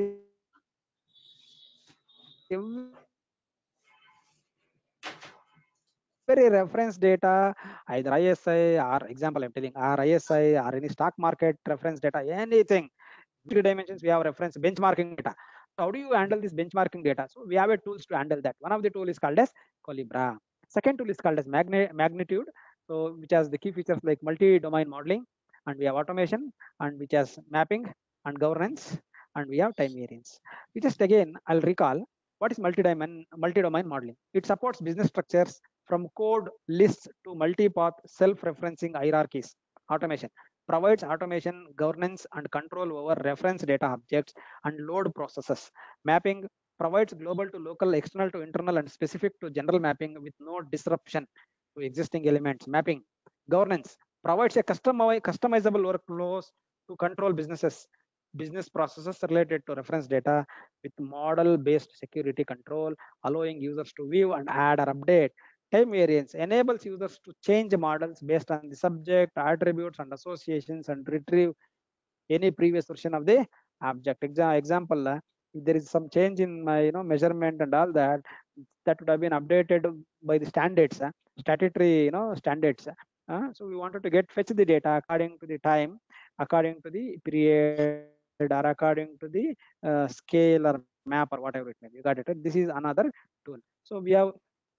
[SPEAKER 3] every reference data, either I S I or example I'm telling, or I S I or any stock market reference data, anything. Three dimensions, we have reference benchmarking data. So how do you handle this benchmarking data? So we have a tools to handle that. One of the tool is called as Colibra. Second tool is called as Magni Magnitude, so which has the key features like multi-domain modeling, and we have automation, and which has mapping and governance, and we have time variance. We just again, I'll recall what is multi-domain multi-domain modeling. It supports business structures from code lists to multi-path self-referencing hierarchies. Automation provides automation, governance, and control over reference data objects and load processes. Mapping provides global to local, external to internal, and specific to general mapping with no disruption to existing elements. Mapping governance provides a customi- customizable workflows to control businesses, business processes related to reference data with model-based security control, allowing users to view and add or update. Time variance enables users to change models based on the subject, attributes, and associations, and retrieve any previous version of the object. Exa example, uh, if there is some change in my you know measurement and all that, that would have been updated by the standards, uh, statutory you know standards. Uh, so we wanted to get fetch the data according to the time, according to the period, or according to the uh, scale or map or whatever it may be. You got it. Right? This is another tool. So we have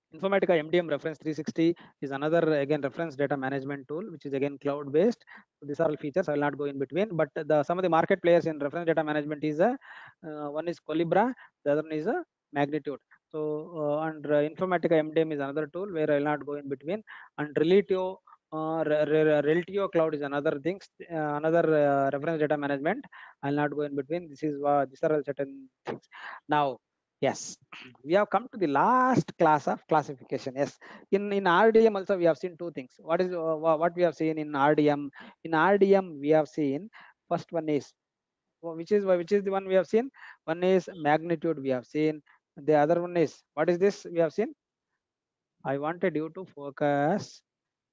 [SPEAKER 3] Informatica M D M Reference three sixty is another again reference data management tool, which is again cloud based. So these are all features. I will not go in between, but the some of the market players in reference data management is a uh, one is Colibra, the other one is a Magnitude. So uh, and uh, Informatica M D M is another tool where I will not go in between, and Reltio. Uh, Reltio Cloud is another thing, uh, another uh, reference data management. I'll not go in between. This is uh, these are all certain things. Now, yes, we have come to the last class of classification. Yes, in in R D M also we have seen two things. What is uh, what we have seen in R D M? In R D M we have seen first one is which is which is the one we have seen. One is magnitude we have seen. The other one is what is this we have seen? I wanted you to focus.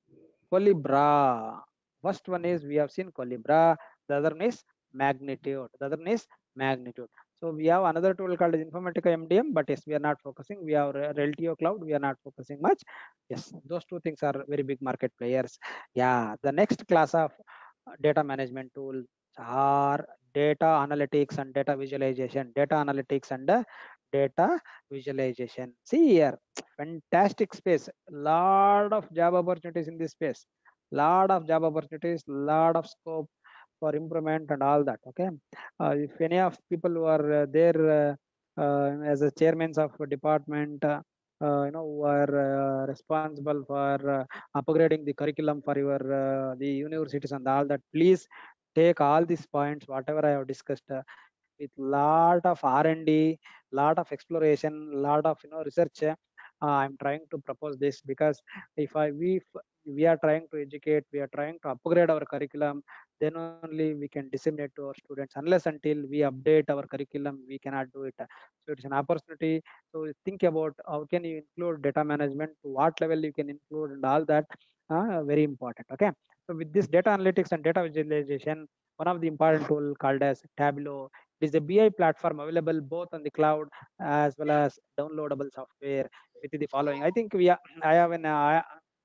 [SPEAKER 3] Colibra. First one is we have seen Colibra. The other one is magnitude. The other one is magnitude. So we have another tool called Informatica M D M, but yes, we are not focusing. We have Reltio Cloud. We are not focusing much. Yes, those two things are very big market players. Yeah, the next class of data management tools are data analytics and data visualization. Data analytics and uh, data visualization. See here, fantastic space. Lot of job opportunities in this space. Lot of job opportunities. Lot of scope for improvement and all that. Okay, uh, if any of people who are uh, there uh, uh, as a chairmen of a department, uh, uh, you know, who are uh, responsible for uh, upgrading the curriculum for your uh, the universities and all that, please take all these points whatever I have discussed uh, with lot of R and D, lot of exploration, lot of you know research. uh, I'm trying to propose this because if I we we are trying to educate, we are trying to upgrade our curriculum, then only we can disseminate to our students. Unless until we update our curriculum, we cannot do it. So it's an opportunity. So think about how can you include data management, to what level you can include, and all that. Uh, very important. Okay. So with this data analytics and data visualization, one of the important tool called as Tableau. It is a B I platform available both on the cloud as well as downloadable software with the following. I think we are, I have an, uh,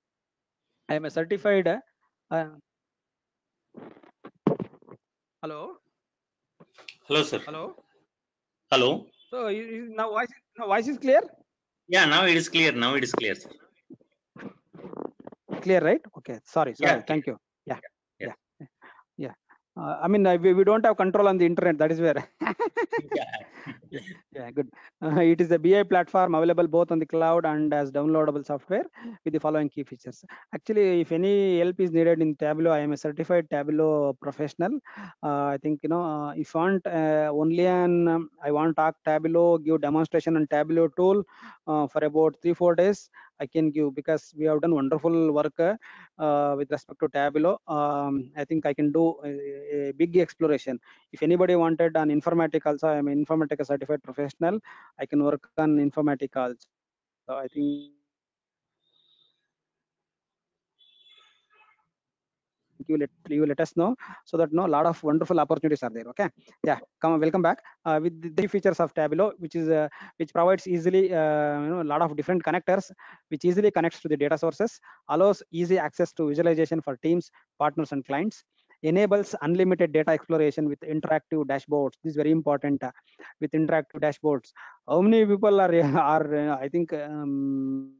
[SPEAKER 3] I am a certified, uh, uh, hello,
[SPEAKER 2] Hello, sir.
[SPEAKER 3] hello.
[SPEAKER 2] Hello.
[SPEAKER 3] So you, you- now voice, now voice is clear?
[SPEAKER 2] Yeah, now it is clear. Now it is clear, sir.
[SPEAKER 3] Clear, right? Okay. Sorry, sorry.
[SPEAKER 2] Yeah.
[SPEAKER 3] Thank you. Yeah,
[SPEAKER 2] Yeah.
[SPEAKER 3] yeah, yeah. Uh, I mean, uh, we, we don't have control on the internet. That is where.
[SPEAKER 2] Yeah.
[SPEAKER 3] yeah, yeah, good. Uh, it is a B I platform available both on the cloud and as downloadable software with the following key features. Actually, if any help is needed in Tableau, I am a certified Tableau professional. Uh, I think you know uh, if you want uh, only an um, I want talk Tableau, give demonstration on Tableau tool uh, for about three four days. I can give because we have done wonderful work uh, with respect to Tableau. Um, I think I can do a, a big exploration. If anybody wanted an informatica also, I am an informatica certified professional. I can work on informatica also. So I think you let you let us know so that no lot of wonderful opportunities are there. Okay, yeah, come welcome back uh, with the, the features of Tableau, which is uh, which provides easily uh, you know a lot of different connectors, which easily connects to the data sources, allows easy access to visualization for teams, partners, and clients, enables unlimited data exploration with interactive dashboards. This is very important uh, with interactive dashboards. How many people are are uh, I think um,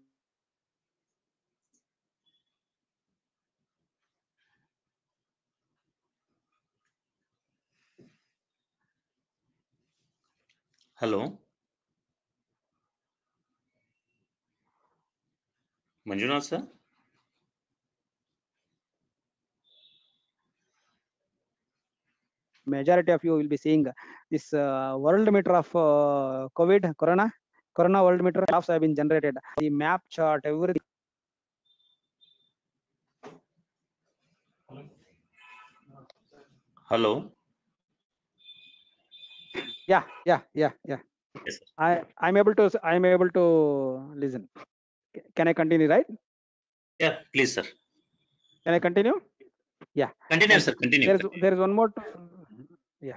[SPEAKER 2] Hello. Manjunath, sir.
[SPEAKER 3] majority of you will be seeing this uh, world meter of uh, COVID, corona, corona world meter graphs have been generated. The map chart, everything.
[SPEAKER 2] Hello.
[SPEAKER 3] Yeah, yeah, yeah, yeah.
[SPEAKER 2] Yes, sir.
[SPEAKER 3] I I'm able to I'm able to listen. Can I continue? Right?
[SPEAKER 2] Yeah, please, sir.
[SPEAKER 3] Can I continue? Yeah.
[SPEAKER 2] Continue,
[SPEAKER 3] Nice.
[SPEAKER 2] sir. Continue.
[SPEAKER 3] There's
[SPEAKER 2] Continue.
[SPEAKER 3] there is one more. To, yeah.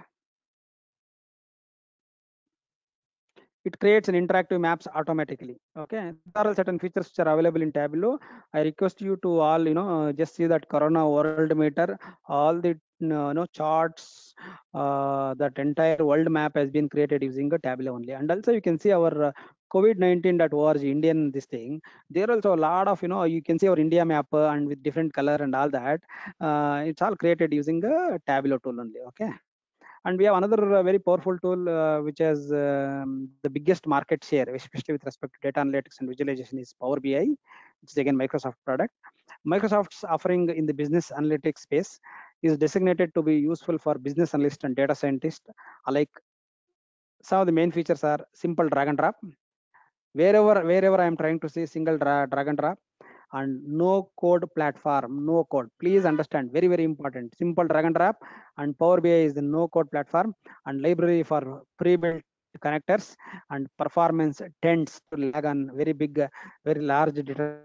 [SPEAKER 3] It creates an interactive maps automatically. Okay, there are certain features which are available in Tableau. I request you to all you know uh, just see that corona world meter, all the uh, you know charts, uh, that entire world map has been created using a Tableau only. And also you can see our uh, COVID nineteen dot org Indian this thing. There also a lot of, you know, you can see our India map uh, and with different color and all that. Uh, it's all created using a Tableau tool only. Okay. And we have another uh, very powerful tool uh, which has um, the biggest market share, especially with respect to data analytics and visualization, is Power B I, which is again Microsoft product. Microsoft's offering in the business analytics space is designated to be useful for business analysts and data scientists alike. Some of the main features are simple drag and drop. Wherever wherever I am trying to say single dra drag and drop, and no code platform, no code. Please understand, very very important. Simple drag and drop, and Power B I is the no code platform, and library for pre-built connectors, and performance tends to lag on very big, uh, very large data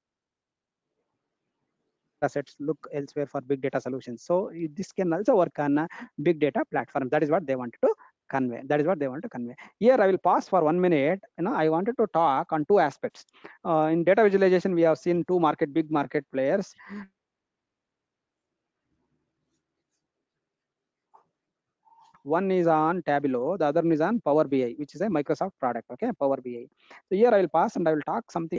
[SPEAKER 3] sets. Look elsewhere for big data solutions. So this can also work on a big data platform. That is what they wanted to convey. That is what they want to convey. Here I will pause for one minute. You know, I wanted to talk on two aspects. Uh, in data visualization, we have seen two market, big market players. One is on Tableau, the other one is on Power B I, which is a Microsoft product. Okay, Power B I. So here I will pass and I will talk something.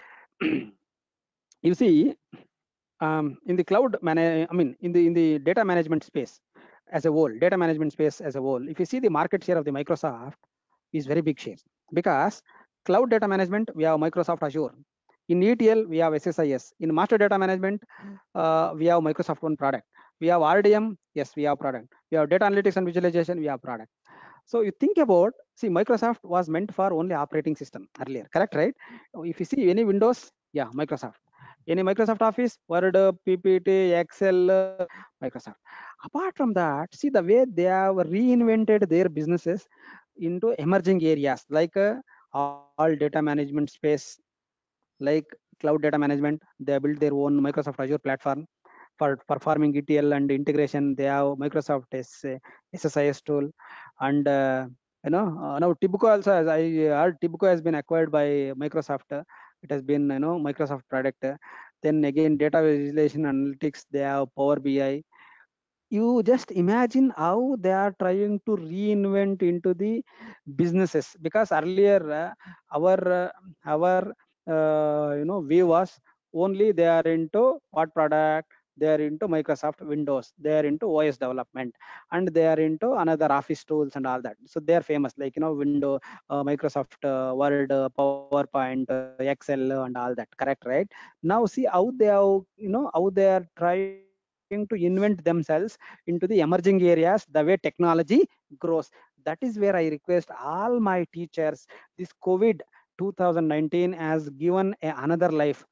[SPEAKER 3] You see, um, in the cloud man, I mean, in the in the data management space as a whole, data management space as a whole, if you see the market share of the Microsoft is very big share, because cloud data management we have Microsoft Azure. In E T L we have S S I S. In master data management uh, we have Microsoft one product. We have R D M, yes, we have product. We have data analytics and visualization, we have product. So you think about, see, Microsoft was meant for only operating system earlier, correct, right? If you see any Windows, yeah, Microsoft. Any Microsoft Office, Word, P P T, Excel, uh, Microsoft. Apart from that, see the way they have reinvented their businesses into emerging areas like uh, all data management space, like cloud data management. They built their own Microsoft Azure platform for performing E T L and integration. They have Microsoft S, S S I S tool, and uh, you know uh, now Tibuco also, as I heard, Tibuco has been acquired by Microsoft. It has been, you know, Microsoft product. Then again, data visualization analytics, they have Power B I. You just imagine how they are trying to reinvent into the businesses, because earlier uh, our uh, our uh, you know view was only they are into what product, they are into Microsoft Windows, they are into O S development, and they are into another office tools and all that. So they are famous, like, you know, Windows, uh, Microsoft uh, Word, uh, PowerPoint, uh, Excel, and all that, correct, right? Now see how they have, you know, how they are trying to invent themselves into the emerging areas the way technology grows. That is where I request all my teachers, this COVID two thousand nineteen has given a, another life,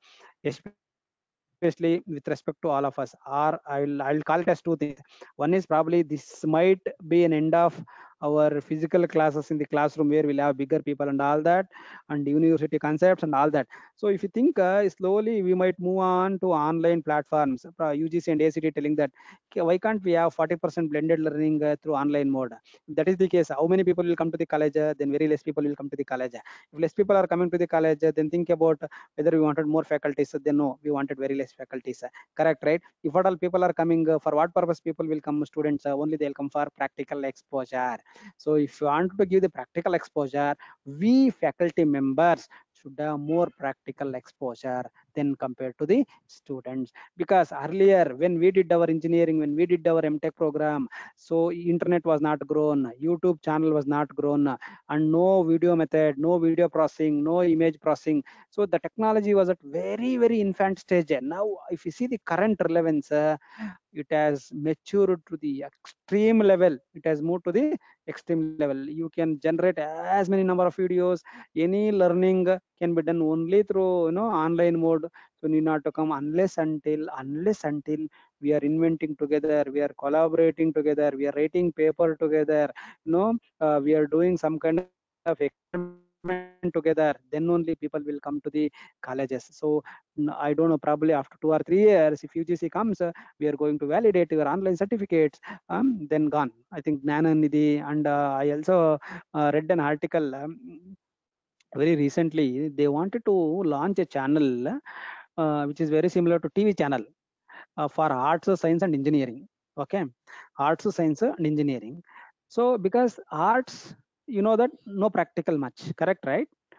[SPEAKER 3] especially with respect to all of us. Or I'll I'll call it as two things. One is probably this might be an end of our physical classes in the classroom where we'll have bigger people and all that, and university concepts and all that. So if you think uh, slowly we might move on to online platforms. Uh, U G C and A C T telling that, okay, why can't we have forty percent blended learning uh, through online mode? If that is the case, how many people will come to the college? Uh, then very less people will come to the college. If less people are coming to the college, uh, then think about whether we wanted more faculties. Then no, we wanted very less faculties. Correct, right? If at all people are coming, uh, for what purpose people will come? Students, uh, only they'll come for practical exposure. So if you want to give the practical exposure, we faculty members should have more practical exposure than compared to the students. Because earlier when we did our engineering, when we did our M Tech program, so internet was not grown, YouTube channel was not grown, and no video method, no video processing, no image processing. So the technology was at very very infant stage. Now if you see the current relevance, uh, it has matured to the extreme level. It has moved to the extreme level. You can generate as many number of videos. Any learning can be done only through, you know, online mode. So need not to come unless until unless until we are inventing together, we are collaborating together, we are writing paper together, you know, uh, we are doing some kind of experiment together, then only people will come to the colleges. So I don't know, probably after two or three years, if U G C comes, uh, we are going to validate your online certificates, um, then gone. I think Nidhi, and uh, I also uh, read an article um, very recently. They wanted to launch a channel uh, which is very similar to T V channel uh, for arts, science, and engineering. Okay, arts, science, and engineering. So because arts, you know that no practical much, correct, right?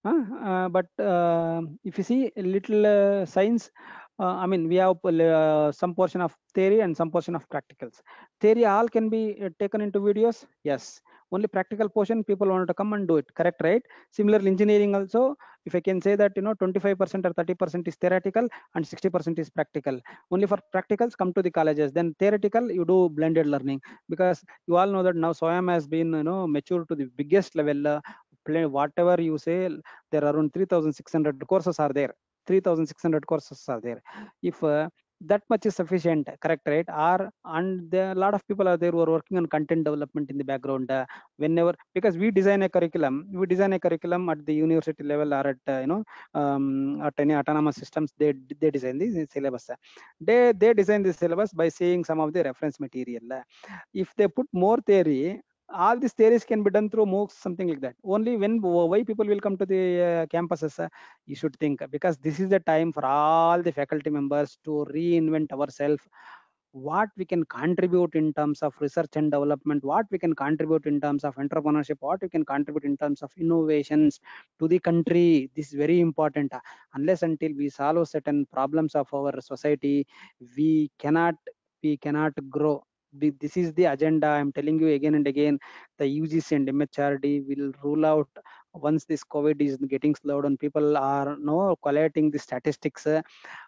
[SPEAKER 3] Uh, uh, but uh, if you see a little uh, science, uh, I mean, we have uh, some portion of theory and some portion of practicals. Theory all can be uh, taken into videos. Yes. Only practical portion people want to come and do it. Correct, right? Similarly, engineering also, if I can say that, you know, twenty-five percent or thirty percent is theoretical and sixty percent is practical. Only for practicals, come to the colleges. Then theoretical, you do blended learning, because you all know that now SWAYAM has been, you know, matured to the biggest level. Uh, play whatever you say, there are around three thousand six hundred courses are there. three thousand six hundred courses are there. If uh, that much is sufficient, correct, right? Are and there a lot of people are there who are working on content development in the background. Uh, whenever, because we design a curriculum, we design a curriculum at the university level or at uh, you know um, at any autonomous systems. They they design the syllabus. They they design the syllabus by seeing some of the reference material. If they put more theory, all these theories can be done through MOOCs, something like that. Only when why people will come to the uh, campuses, uh, you should think, because this is the time for all the faculty members to reinvent ourselves, what we can contribute in terms of research and development, what we can contribute in terms of entrepreneurship, what we can contribute in terms of innovations to the country. This is very important. Unless until we solve certain problems of our society, we cannot we cannot grow. This is the agenda. I'm telling you again and again. The U G C and M H R D will rule out once this COVID is getting slowed down. People are no collating the statistics, uh,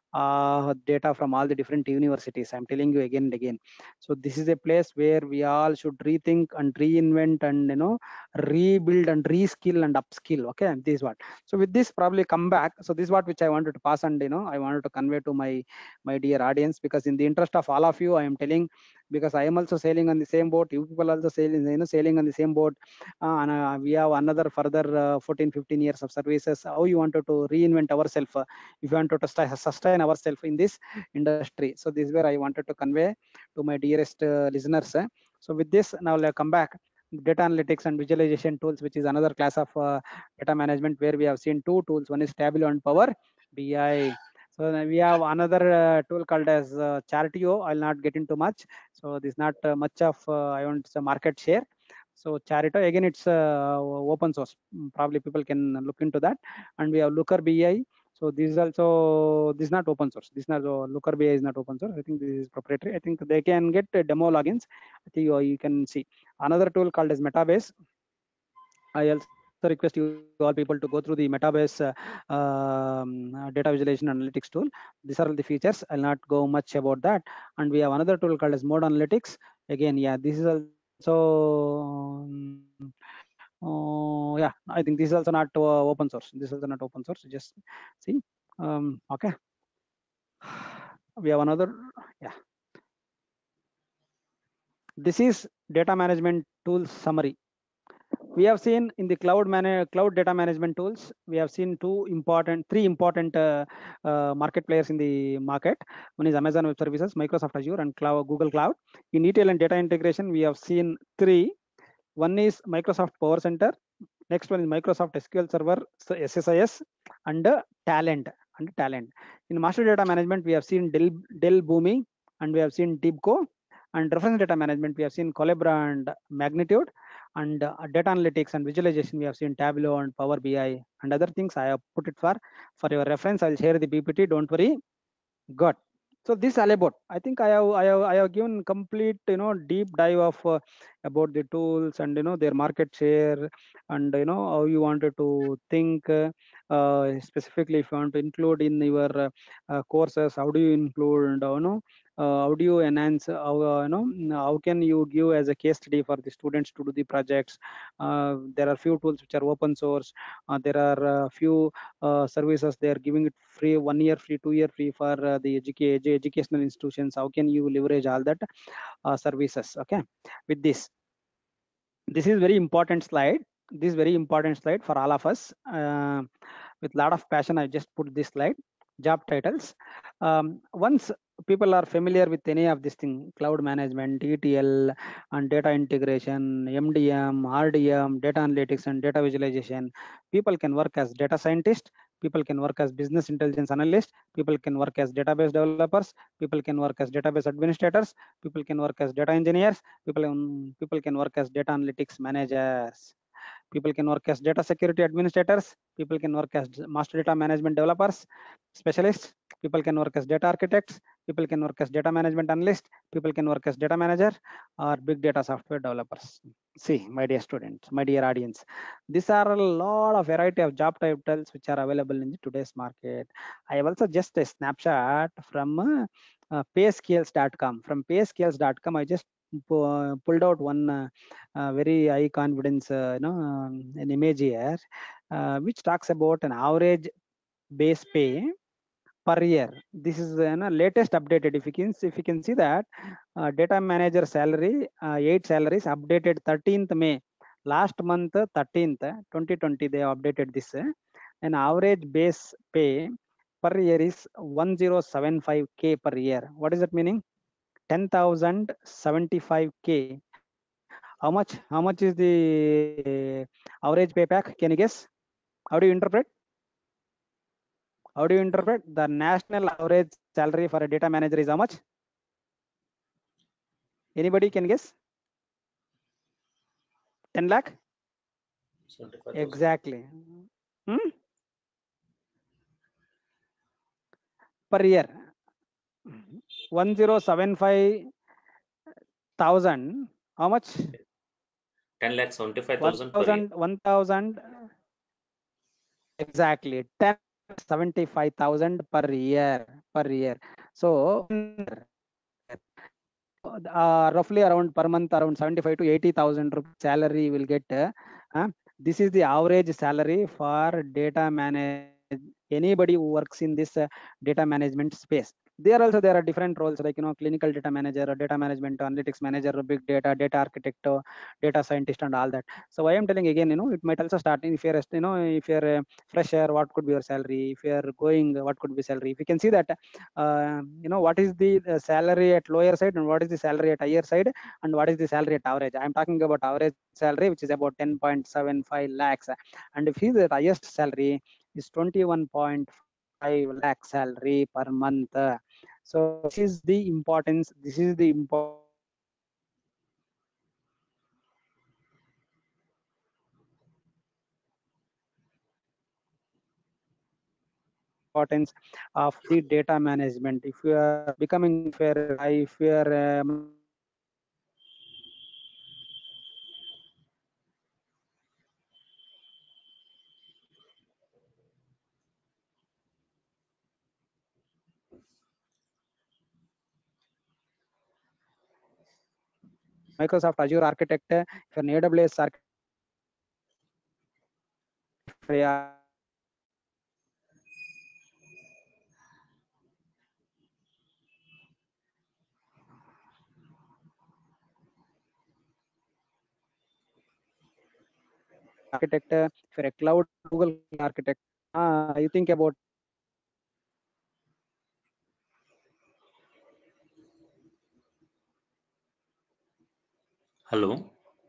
[SPEAKER 3] uh, data from all the different universities. I'm telling you again and again. So this is a place where we all should rethink and reinvent and, you know, rebuild and reskill and upskill. Okay, this is what. So with this, probably come back. So this is what which I wanted to pass, and, you know, I wanted to convey to my my dear audience, because in the interest of all of you, I am telling, because I am also sailing on the same boat. You people also sailing, you know, sailing on the same boat. Uh, and uh, we have another further uh, fourteen, fifteen years of services. How you wanted to reinvent ourselves, uh, if you want to sustain ourselves in this industry. So this is where I wanted to convey to my dearest uh, listeners. Uh. So with this, now let's come back. Data analytics and visualization tools, which is another class of uh, data management, where we have seen two tools. One is Tableau and Power B I. So we have another uh, tool called as uh, Chartio. I'll not get into much. So this is not uh, much of uh, I want a market share. So Charito, again, it's uh, open source. Probably people can look into that. And we have Looker B I. So this is also, this is not open source. This is not, uh, Looker B I is not open source. I think this is proprietary. I think they can get uh, demo logins. I think you, you can see another tool called as Metabase. I also request you all people to go through the Metabase uh, um, uh, data visualization analytics tool. These are all the features. I'll not go much about that. And we have another tool called as Mode Analytics. Again, yeah, this is also um, uh, yeah, I think this is also not uh, open source. This is also not open source. Just see. Um, okay. We have another. Yeah. This is data management tools summary. We have seen in the cloud man cloud data management tools, we have seen two important, three important uh, uh, market players in the market. One is Amazon Web Services, Microsoft Azure, and Cloud, Google Cloud. In E T L and data integration, we have seen three. One is Microsoft Power Center. Next one is Microsoft S Q L Server, so S S I S, and uh, Talent. And Talent. In master data management, we have seen Dell, Dell Boomi, and we have seen TIBCO. And reference data management, we have seen Collabra and Magnitude. And uh, data analytics and visualization, we have seen Tableau and Power B I and other things. I have put it for for your reference. I'll share the P P T. Don't worry. Good. So this all about. I think I have I have I have given complete, you know, deep dive of uh, about the tools and, you know, their market share, and, you know, how you wanted to think uh, uh, specifically if you want to include in your uh, uh, courses. How do you include, and, you know, uh, how do you enhance, uh, how, uh, you know, how can you give as a case study for the students to do the projects. Uh, there are few tools which are open source. Uh, there are uh, few uh, services they are giving it free, one year free, two year free for uh, the educa educational institutions. How can you leverage all that uh, services? Okay, with this, this is very important slide. This is very important slide for all of us. Uh, with a lot of passion, I just put this slide. Job titles. Um, once people are familiar with any of this thing, cloud management, E T L, and data integration, M D M, R D M, data analytics, and data visualization, people can work as data scientists, people can work as business intelligence analysts, people can work as database developers, people can work as database administrators, people can work as data engineers, people, um, people can work as data analytics managers. People can work as data security administrators. People can work as master data management developers, specialists. People can work as data architects. People can work as data management analysts. People can work as data manager or big data software developers. See, my dear students, my dear audience, these are a lot of variety of job titles which are available in today's market. I have also just a snapshot from uh, uh, payscales dot com. From payscales dot com, I just pu- pulled out one uh, uh, very high confidence, uh, you know, um, an image here, uh, which talks about an average base pay per year. This is the you know, latest updated. If you can, if you can see that uh, data manager salary, uh, eight salaries updated thirteenth May. Last month, thirteenth, twenty twenty, they updated this. uh, An average base pay per year is one thousand seventy-five K per year. What is that meaning? ten thousand seventy-five K. How much? How much is the average pay pack? Can you guess? How do you interpret? How do you interpret? The national average salary for a data manager is how much? Anybody can guess? ten lakh?
[SPEAKER 2] seventy-five thousand.
[SPEAKER 3] Exactly. Hmm? Per year. one thousand seventy-five thousand. How much?
[SPEAKER 2] ten lakh seventy-five thousand per year.
[SPEAKER 3] one thousand, one thousand. Exactly. ten seventy-five thousand per year. Per year. So, uh, roughly around per month around seventy-five to eighty thousand rupees salary will get. Uh, uh, this is the average salary for data manage anybody who works in this uh, data management space. There also there are different roles like you know clinical data manager, or data management, analytics manager, big data, data architect, uh, data scientist, and all that. So I am telling again, you know, it might also start if you're you know if you're a fresher, what could be your salary? If you're going, what could be salary? If you can see that, uh, you know, what is the uh, salary at lower side and what is the salary at higher side and what is the salary at average. I'm talking about average salary, which is about ten point seven five lakhs. And if he's the highest salary is twenty-one point five lakh salary per month. So this is the importance. This is the importance of the data management. If you are becoming fair, if you are um, Microsoft Azure architect, if you're an A W S architect, architect, if you're a cloud Google architect, uh, you think about
[SPEAKER 2] Hello.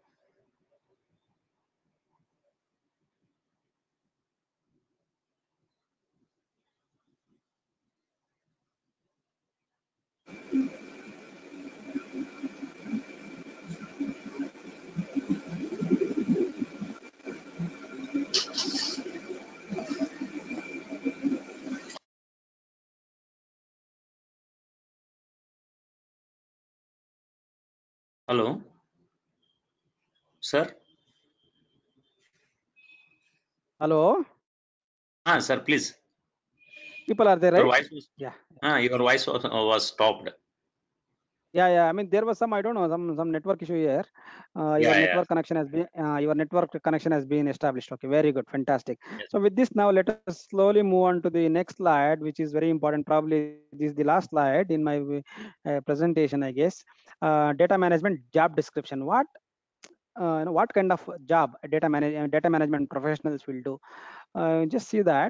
[SPEAKER 2] Hello. Sir.
[SPEAKER 3] hello.
[SPEAKER 2] Ah, sir, please.
[SPEAKER 3] People are there,
[SPEAKER 2] Your
[SPEAKER 3] right?
[SPEAKER 2] voice was,
[SPEAKER 3] Yeah.
[SPEAKER 2] ah, your voice was, uh, was stopped.
[SPEAKER 3] Yeah, yeah. I mean, there was some, I don't know, some some network issue here. Uh, your
[SPEAKER 2] Yeah, yeah.
[SPEAKER 3] network connection has been, uh, your network connection has been established. Okay, very good, fantastic.
[SPEAKER 2] Yes.
[SPEAKER 3] So with this, now let us slowly move on to the next slide, which is very important. Probably this is the last slide in my uh, presentation, I guess. Uh, data management job description. What, uh, you know, what kind of job data manage data management professionals will do? Uh, just see that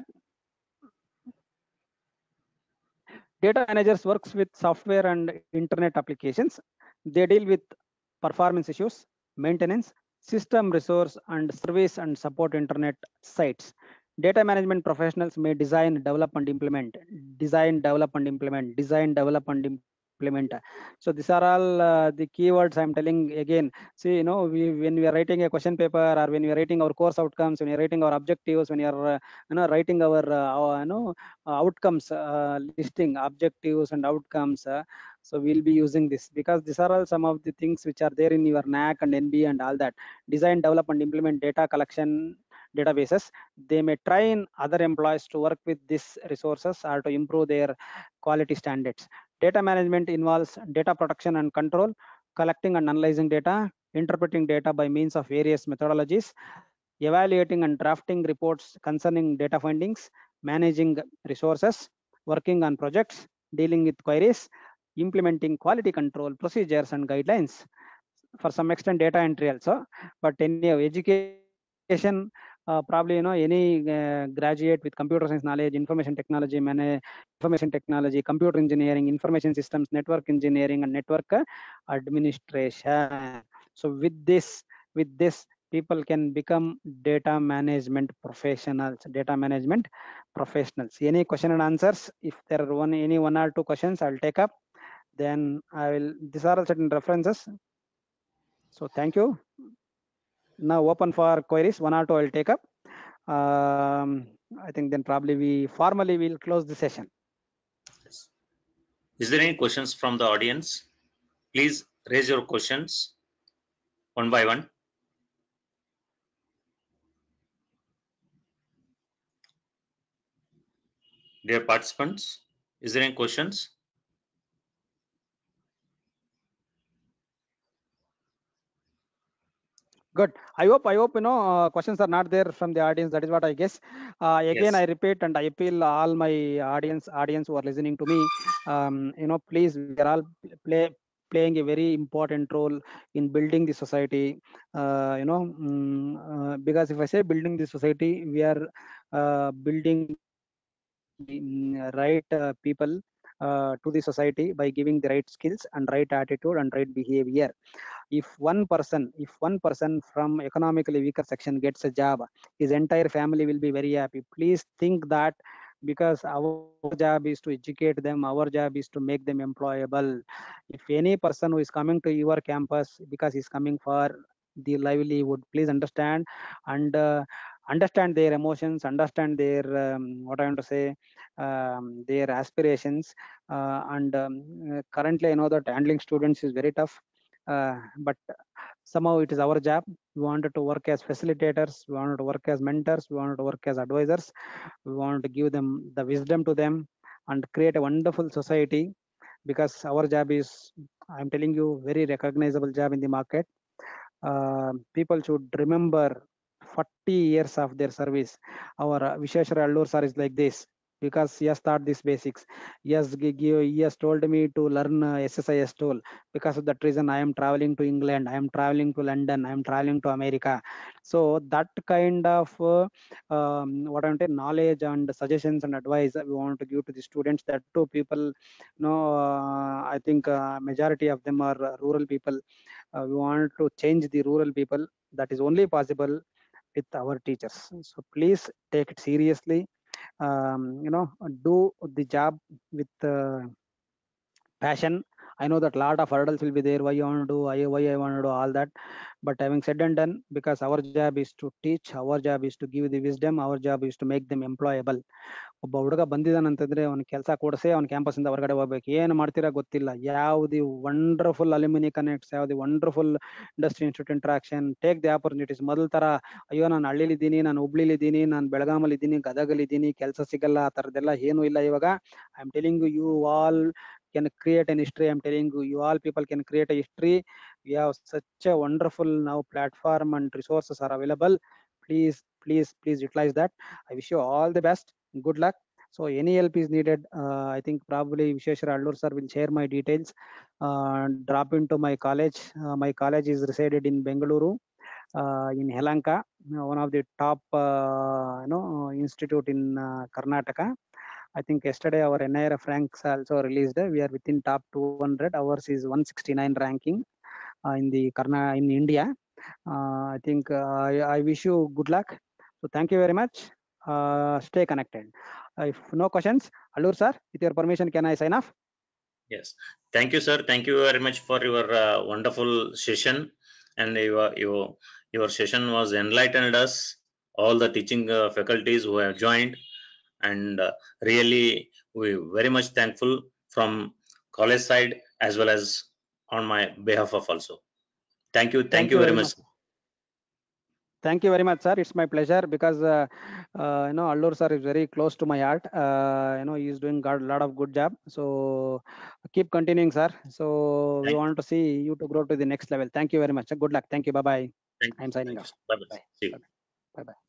[SPEAKER 3] data managers works with software and internet applications. They deal with performance issues, maintenance, system resource, and service and support internet sites. Data management professionals may design, develop, and implement. Design, develop, and implement. Design, develop, and implement. implement. So these are all uh, the keywords I'm telling again. See, you know, we when we are writing a question paper, or when we are writing our course outcomes, when we are writing our objectives, when we are uh, you know writing our, uh, our you know uh, outcomes, uh, listing objectives and outcomes. Uh, so we'll be using this, because these are all some of the things which are there in your N A C and N B and all that. Design, develop, and implement data collection databases. They may train other employees to work with these resources or to improve their quality standards. Data management involves data protection and control, collecting and analyzing data, interpreting data by means of various methodologies, evaluating and drafting reports concerning data findings, managing resources, working on projects, dealing with queries, implementing quality control procedures and guidelines. For some extent, data entry also. But any education, uh, probably you know any uh, graduate with computer science knowledge, information technology, manage, information technology, computer engineering, information systems, network engineering, and network uh, administration. So with this, with this, people can become data management professionals. Data management professionals. Any question and answers? If there are one, any one or two questions, I'll take up. Then I will. These are all certain references. So thank you. Now open for queries. One or two I'll take up. Um, I think then probably we formally will close the session.
[SPEAKER 2] Yes. Is there any questions from the audience? Please raise your questions one by one. Dear participants, is there any questions?
[SPEAKER 3] Good. I hope, I hope, you know, uh, questions are not there from the audience. That is what I guess. Uh, again,
[SPEAKER 2] Yes.
[SPEAKER 3] I repeat and I appeal all my audience, audience who are listening to me. Um, you know, please, we are all play playing a very important role in building the society. Uh, you know, um, uh, because if I say building the society, we are uh, building the right uh, people uh, to the society by giving the right skills and right attitude and right behavior. If one person, if one person from economically weaker section gets a job, his entire family will be very happy. Please think that, because our job is to educate them, our job is to make them employable. If any person who is coming to your campus because he's coming for the livelihood, please understand and uh, understand their emotions, understand their um, what I want to say, um, their aspirations. Uh, and um, uh, currently, I know that handling students is very tough. Uh, but somehow it is our job. We wanted to work as facilitators, we wanted to work as mentors, we wanted to work as advisors, we wanted to give them the wisdom to them and create a wonderful society, because our job is, I'm telling you, very recognizable job in the market. Uh, people should remember forty years of their service. Our uh, Visheshwar Allur sir is like this, because he has taught these basics. He has, he has told me to learn uh, S S I S tool. Because of that reason, I am traveling to England, I am traveling to London, I am traveling to America. So that kind of uh, um, what I'm saying, knowledge and suggestions and advice we want to give to the students. That too, people, you know, uh, I think uh, majority of them are uh, rural people. Uh, we want to change the rural people. That is only possible with our teachers. So please take it seriously. Um, you know, do the job with uh, passion. I know that a lot of hurdles will be there. Why you want to do, why, why I want to do all that. But having said and done, because our job is to teach, our job is to give the wisdom, our job is to make them employable. ಒಬ್ಬ ಹುಡುಗ ಬಂದಿದ್ದಾನಂತಂದ್ರೆ ಅವ್ನ ಕೆಲಸ ಕೊಡಿಸೇ ಅವ್ನ campus ಇಂದ ಹೊರಗಡೆ ಹೋಗ್ಬೇಕು. ಏನು ಮಾಡ್ತೀರಾ ಗೊತ್ತಿಲ್ಲ. ಯಾವ್ದು ವಂಡರ್ಫುಲ್ ಅಲ್ಯೂಮಿನಿ ಕನೆಕ್ಟ್ಸ್, ಯಾವ್ದು wonderful industry institute interaction, take the opportunities. ಮೊದಲ ತರ ಅಯ್ಯೋ ನಾನು ಹಳ್ಳಿಲಿದ್ದೀನಿ, ನಾನು ಹುಬ್ಳಿಲಿದ್ದೀನಿ, ನಾನು ಬೆಳಗಾಮಲ್ಲಿದ್ದೀನಿ, ಗದಗಲಿದ್ದೀನಿ, ಕೆಲಸ ಸಿಗಲ್ಲ, ಆ ಥರದ್ದೆಲ್ಲ ಏನು ಇಲ್ಲ ಇವಾಗ. I am telling you, you all can create an history. I'm telling you, you all people can create a history. We have such a wonderful now platform and resources are available. Please, please, please utilize that. I wish you all the best. Good luck. So any help is needed. Uh, I think probably Visheshwar Allur sir will share my details. Uh, drop into my college. Uh, my college is resided in Bengaluru, uh, in Helanka, one of the top uh, you know institute in uh, Karnataka. I think yesterday our N I R F ranks also released. We are within top two hundred. Ours is one sixty-nine ranking uh, in the Karna in India. Uh, I think uh, I, I wish you good luck. So thank you very much. Uh, stay connected. Uh, if no questions, Allur sir, with your permission, can I sign off?
[SPEAKER 2] Yes. Thank you, sir. Thank you very much for your uh, wonderful session, and your your your session was enlightened us, all the teaching uh, faculties who have joined, and uh, really we very much thankful from college side as well as on my behalf of also. Thank you. Thank,
[SPEAKER 3] Thank
[SPEAKER 2] you
[SPEAKER 3] you
[SPEAKER 2] very
[SPEAKER 3] very
[SPEAKER 2] much.
[SPEAKER 3] much. Thank you very much, sir. It's my pleasure because uh, uh, you know Allur sir is very close to my heart. Uh, you know he is doing got a lot of good job. So keep continuing, sir. So we
[SPEAKER 2] Thank,
[SPEAKER 3] want to see you to grow to the next level. Thank you very much. Good luck. Thank you. Bye bye.
[SPEAKER 2] thank,
[SPEAKER 3] I'm signing
[SPEAKER 2] thank you.
[SPEAKER 3] off.
[SPEAKER 2] Bye bye.
[SPEAKER 3] Bye.
[SPEAKER 2] See you.
[SPEAKER 3] Bye bye. Bye bye.